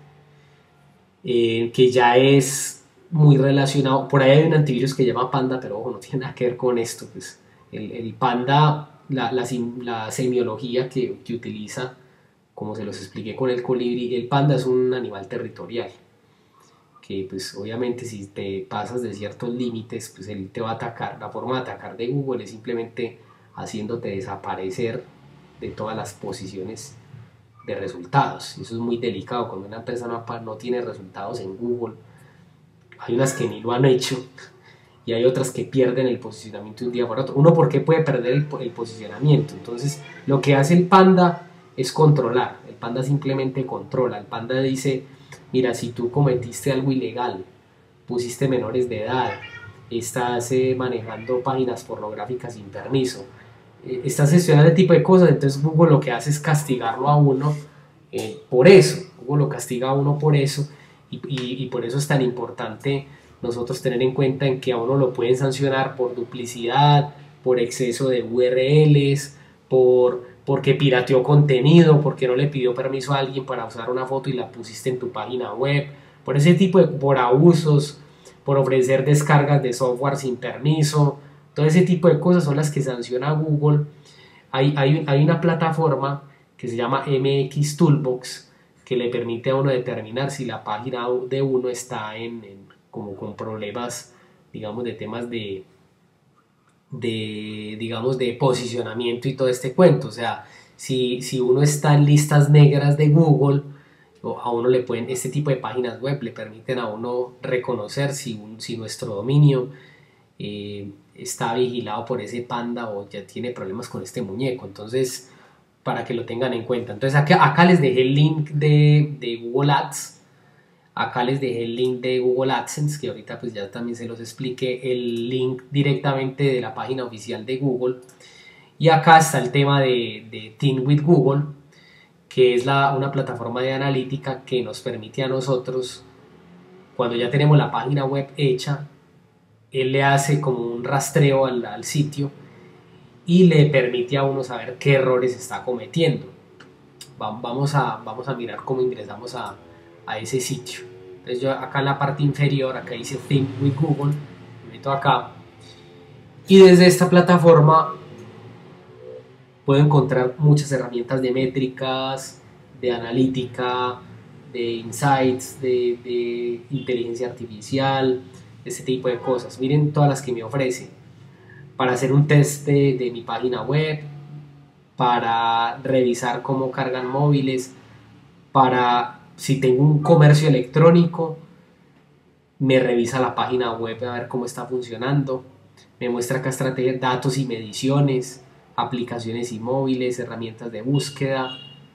Speaker 1: que ya es muy relacionado. Por ahí hay un antivirus que se llama Panda, pero ojo, no tiene nada que ver con esto. Pues el Panda, la semiología que utiliza, como se los expliqué con el colibrí, el panda es un animal territorial que pues obviamente si te pasas de ciertos límites pues él te va a atacar. La forma de atacar de Google es simplemente haciéndote desaparecer de todas las posiciones de resultados. Eso es muy delicado cuando una empresa no tiene resultados en Google. Hay unas que ni lo han hecho y hay otras que pierden el posicionamiento de un día para otro. Uno, ¿por qué puede perder el posicionamiento? Entonces lo que hace el panda es controlar. El panda simplemente controla. El panda dice, mira, si tú cometiste algo ilegal, pusiste menores de edad, estás manejando páginas pornográficas sin permiso, estás gestionando ese tipo de cosas, entonces Google lo que hace es castigarlo a uno por eso. Google lo castiga a uno por eso y por eso es tan importante nosotros tener en cuenta en que a uno lo pueden sancionar por duplicidad, por exceso de URLs, porque pirateó contenido, porque no le pidió permiso a alguien para usar una foto y la pusiste en tu página web, por ese tipo por abusos, por ofrecer descargas de software sin permiso. Todo ese tipo de cosas son las que sanciona Google Hay una plataforma que se llama MX Toolbox que le permite a uno determinar si la página de uno está como con problemas, digamos, de temas digamos, de posicionamiento y todo este cuento. O sea, si uno está en listas negras de Google, a uno le pueden, este tipo de páginas web le permiten a uno reconocer si nuestro dominio está vigilado por ese panda o ya tiene problemas con este muñeco. Entonces, para que lo tengan en cuenta. Entonces, acá les dejé el link de Google Ads. Acá les dejé el link de Google AdSense, que ahorita pues ya también se los expliqué, el link directamente de la página oficial de Google. Y acá está el tema de Team with Google, que es una plataforma de analítica que nos permite a nosotros, cuando ya tenemos la página web hecha, él le hace como un rastreo al sitio y le permite a uno saber qué errores está cometiendo. Vamos a mirar cómo ingresamos a ese sitio. Entonces yo acá en la parte inferior, acá dice Think with Google, me meto acá y desde esta plataforma puedo encontrar muchas herramientas de métricas, de analítica, de insights, de inteligencia artificial, este tipo de cosas. Miren todas las que me ofrece para hacer un test de mi página web, para revisar cómo cargan móviles, para si tengo un comercio electrónico, me revisa la página web a ver cómo está funcionando, me muestra acá estrategias, datos y mediciones, aplicaciones y móviles, herramientas de búsqueda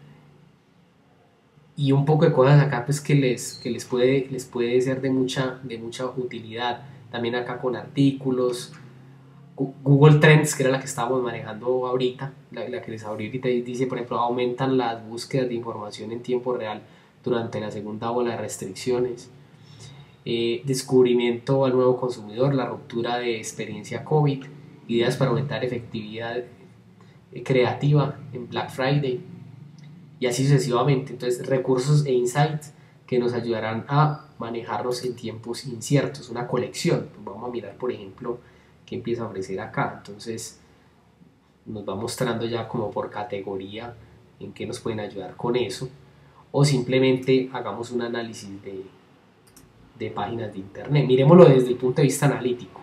Speaker 1: y un poco de cosas acá pues que les puede ser de mucha utilidad. También acá con artículos, Google Trends, que era la que estábamos manejando ahorita, la que les abrí ahorita, dice, por ejemplo, aumentan las búsquedas de información en tiempo real durante la segunda ola de restricciones. Descubrimiento al nuevo consumidor, la ruptura de experiencia COVID, ideas para aumentar efectividad creativa en Black Friday y así sucesivamente. Entonces, recursos e insights que nos ayudarán a manejarnos en tiempos inciertos, una colección. Pues vamos a mirar, por ejemplo, qué empieza a ofrecer acá. Entonces, nos va mostrando ya como por categoría en qué nos pueden ayudar con eso, o simplemente hagamos un análisis de páginas de internet. Miremoslo desde el punto de vista analítico.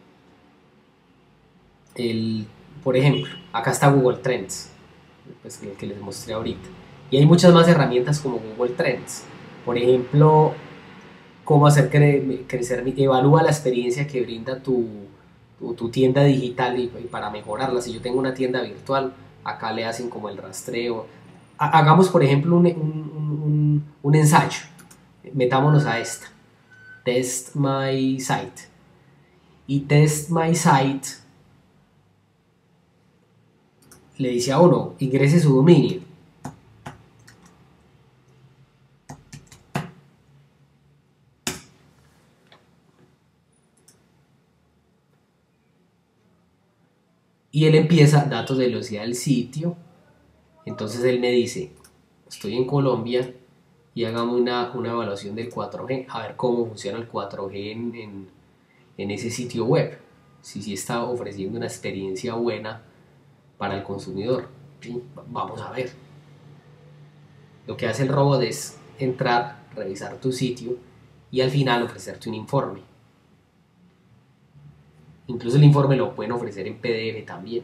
Speaker 1: Por ejemplo, acá está Google Trends, pues el que les mostré ahorita. Y hay muchas más herramientas como Google Trends. Por ejemplo, cómo hacer crecer, evalúa la experiencia que brinda tu tienda digital y para mejorarla. Si yo tengo una tienda virtual, acá le hacen como el rastreo. Hagamos, por ejemplo, un ensayo. Metámonos a esta. Test My Site. Y Test My Site le dice a uno, ingrese su dominio. Y él empieza datos de velocidad del sitio. Entonces él me dice, estoy en Colombia y hagamos una evaluación del 4G, a ver cómo funciona el 4G en ese sitio web. Si está ofreciendo una experiencia buena para el consumidor. ¿Sí? Vamos a ver. Lo que hace el robot es entrar, revisar tu sitio y al final ofrecerte un informe. Incluso el informe lo pueden ofrecer en PDF también.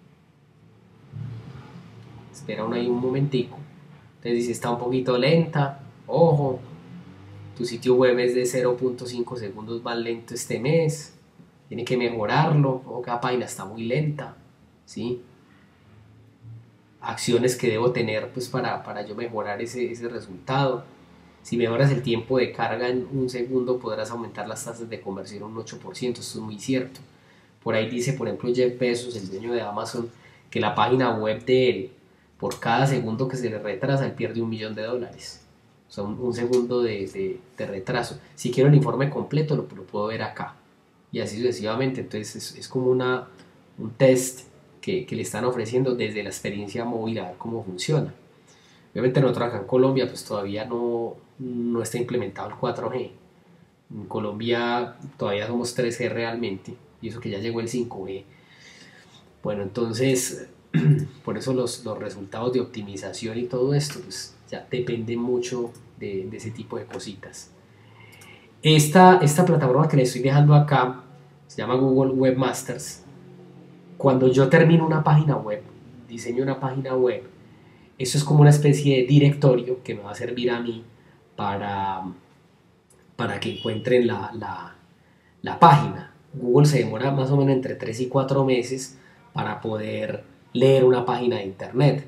Speaker 1: Espera uno ahí un momentico. Entonces dice, está un poquito lenta. Ojo, tu sitio web es de 0.5 segundos más lento este mes. Tiene que mejorarlo. O cada página está muy lenta. ¿Sí? Acciones que debo tener pues para yo mejorar ese resultado. Si mejoras el tiempo de carga en un segundo, podrás aumentar las tasas de conversión un 8%. Esto es muy cierto. Por ahí dice, por ejemplo, Jeff Bezos, el dueño de Amazon, que la página web de él, por cada segundo que se le retrasa, él pierde $1.000.000. O sea, un segundo de retraso. Si quiero el informe completo, lo puedo ver acá. Y así sucesivamente. Entonces es como un test que le están ofreciendo desde la experiencia móvil a ver cómo funciona. Obviamente nosotros acá en Colombia pues todavía no está implementado el 4G. En Colombia todavía somos 3G realmente, y eso que ya llegó el 5G. Bueno, entonces Por eso los resultados de optimización y todo esto, pues ya depende mucho de ese tipo de cositas. Esta plataforma que le estoy dejando acá se llama Google Webmasters. Cuando yo termino una página web, diseño una página web, eso es como una especie de directorio que me va a servir a mí para, para que encuentren la página. Google se demora más o menos entre 3 y 4 meses para poder leer una página de internet.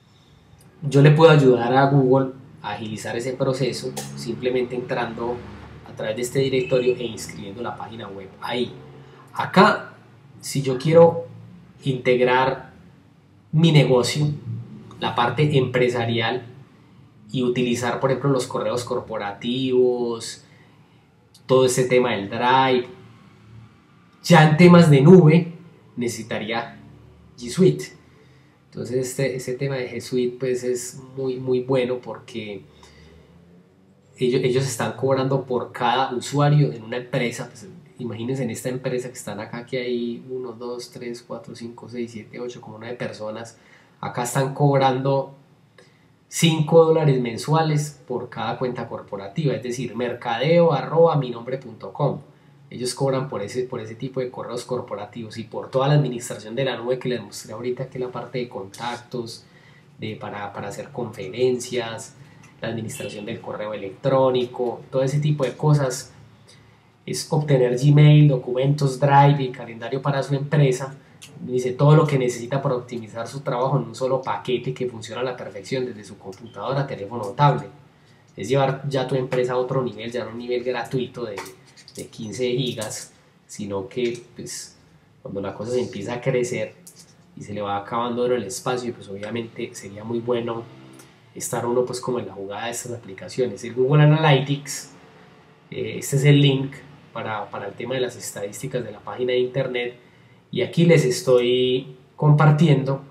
Speaker 1: Yo le puedo ayudar a Google a agilizar ese proceso simplemente entrando a través de este directorio e inscribiendo la página web ahí. Acá, si yo quiero integrar mi negocio, la parte empresarial, y utilizar, por ejemplo, los correos corporativos, todo ese tema del Drive, ya en temas de nube necesitaría G Suite. Entonces este tema de G Suite pues es muy bueno porque ellos están cobrando por cada usuario en una empresa. Pues, imagínense en esta empresa que están acá, que hay 1, 2, 3, 4, 5, 6, 7, 8, como 9 personas. Acá están cobrando $5 mensuales por cada cuenta corporativa, es decir, mercadeo@minombre.com. Ellos cobran por ese tipo de correos corporativos y por toda la administración de la nube que les mostré ahorita, que es la parte de contactos, para hacer conferencias, la administración del correo electrónico, todo ese tipo de cosas. Es obtener Gmail, documentos, Drive y calendario para su empresa. Dice todo lo que necesita para optimizar su trabajo en un solo paquete que funciona a la perfección desde su computadora, teléfono o tablet. Es llevar ya tu empresa a otro nivel, ya no un nivel gratuito de 15 gigas, sino que pues, cuando la cosa se empieza a crecer y se le va acabando el espacio, pues obviamente sería muy bueno estar uno pues como en la jugada de estas aplicaciones. El Google Analytics, este es el link para el tema de las estadísticas de la página de internet, y aquí les estoy compartiendo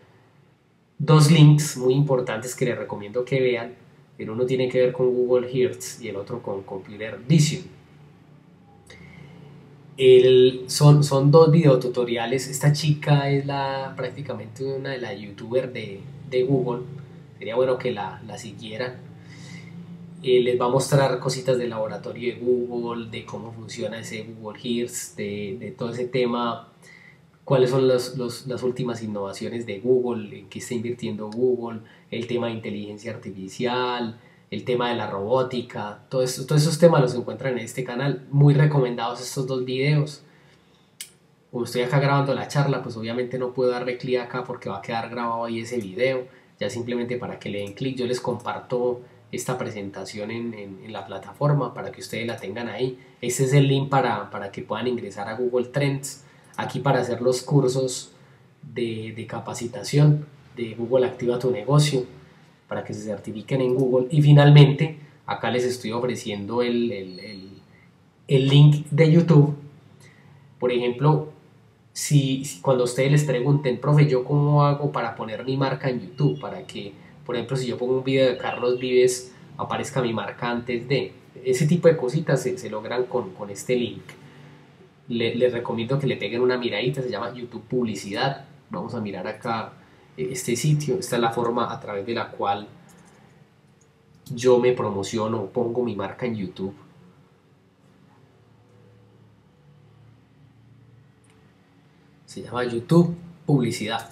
Speaker 1: dos links muy importantes que les recomiendo que vean. El uno tiene que ver con Google Earth y el otro con Computer Vision. Son dos videotutoriales. Esta chica es prácticamente una de las youtubers de Google. Sería bueno que la siguieran. Les va a mostrar cositas del laboratorio de Google, de cómo funciona ese Google Earth, de todo ese tema, cuáles son las últimas innovaciones de Google, en qué está invirtiendo Google, el tema de inteligencia artificial, el tema de la robótica, todos esos temas los encuentran en este canal. Muy recomendados estos dos videos. Como estoy acá grabando la charla, pues obviamente no puedo darle clic acá porque va a quedar grabado ahí ese video, ya simplemente para que le den clic. Yo les comparto esta presentación en la plataforma para que ustedes la tengan ahí. Este es el link para que puedan ingresar a Google Trends, aquí para hacer los cursos de capacitación de Google Activa tu Negocio, para que se certifiquen en Google. Y finalmente acá les estoy ofreciendo el link de YouTube. Por ejemplo, si cuando ustedes les pregunten, profe, ¿yo cómo hago para poner mi marca en YouTube? Para que, por ejemplo, si yo pongo un video de Carlos Vives, aparezca mi marca antes de... Ese tipo de cositas se logran con este link. Les recomiendo que le peguen una miradita, se llama YouTube Publicidad. Vamos a mirar acá este sitio. Esta es la forma a través de la cual yo me promociono, pongo mi marca en YouTube. Se llama YouTube Publicidad.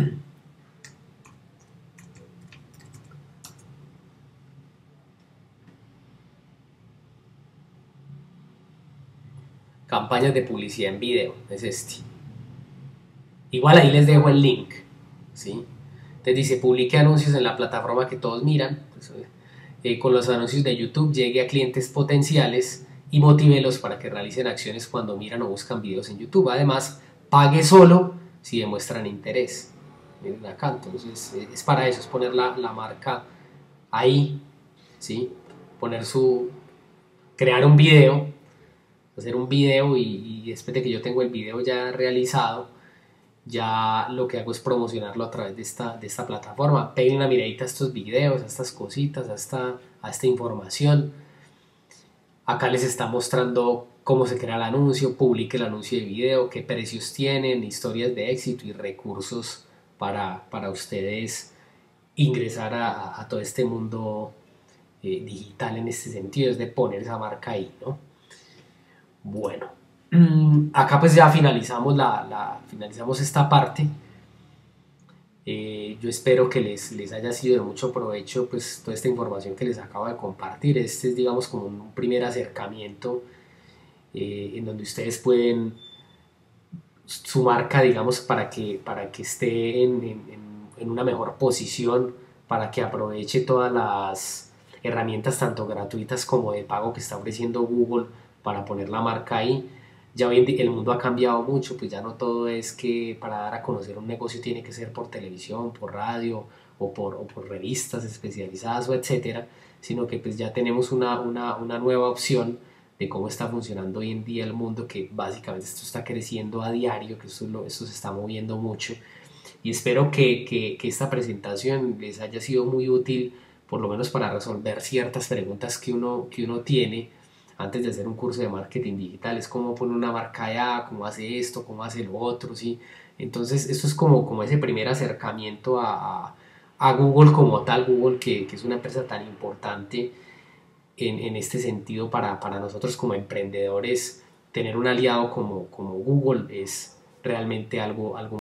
Speaker 1: Campañas de publicidad en video, es este. Igual ahí les dejo el link, ¿sí? Entonces dice, publique anuncios en la plataforma que todos miran. Pues, con los anuncios de YouTube llegue a clientes potenciales y motívelos para que realicen acciones cuando miran o buscan videos en YouTube. Además, pague solo si demuestran interés. Miren acá, entonces es para eso, es poner la marca ahí, ¿sí? Crear un video, hacer un video y después de que yo tengo el video ya realizado, ya lo que hago es promocionarlo a través de esta plataforma. Peguen una miradita a estos videos, a estas cositas, a esta información. Acá les está mostrando cómo se crea el anuncio, publique el anuncio de video, qué precios tienen, historias de éxito y recursos para ustedes ingresar a todo este mundo digital en este sentido, es de poner esa marca ahí, ¿no? Bueno, acá pues ya finalizamos, finalizamos esta parte. Yo espero que les haya sido de mucho provecho pues toda esta información que les acabo de compartir. Este es digamos como un primer acercamiento en donde ustedes pueden su marca digamos para que esté en una mejor posición, para que aproveche todas las herramientas tanto gratuitas como de pago que está ofreciendo Google para poner la marca ahí. Ya hoy en día el mundo ha cambiado mucho, pues ya no todo es que para dar a conocer un negocio tiene que ser por televisión, por radio o por revistas especializadas o etcétera, sino que pues ya tenemos una nueva opción de cómo está funcionando hoy en día el mundo, que básicamente esto está creciendo a diario, que esto se está moviendo mucho. Y espero que esta presentación les haya sido muy útil, por lo menos para resolver ciertas preguntas que uno tiene antes de hacer un curso de marketing digital. Es cómo pone una marca allá, cómo hace esto, cómo hace lo otro, ¿sí? Entonces, esto es como ese primer acercamiento a Google como tal, Google que es una empresa tan importante en este sentido para nosotros como emprendedores. Tener un aliado como Google es realmente algo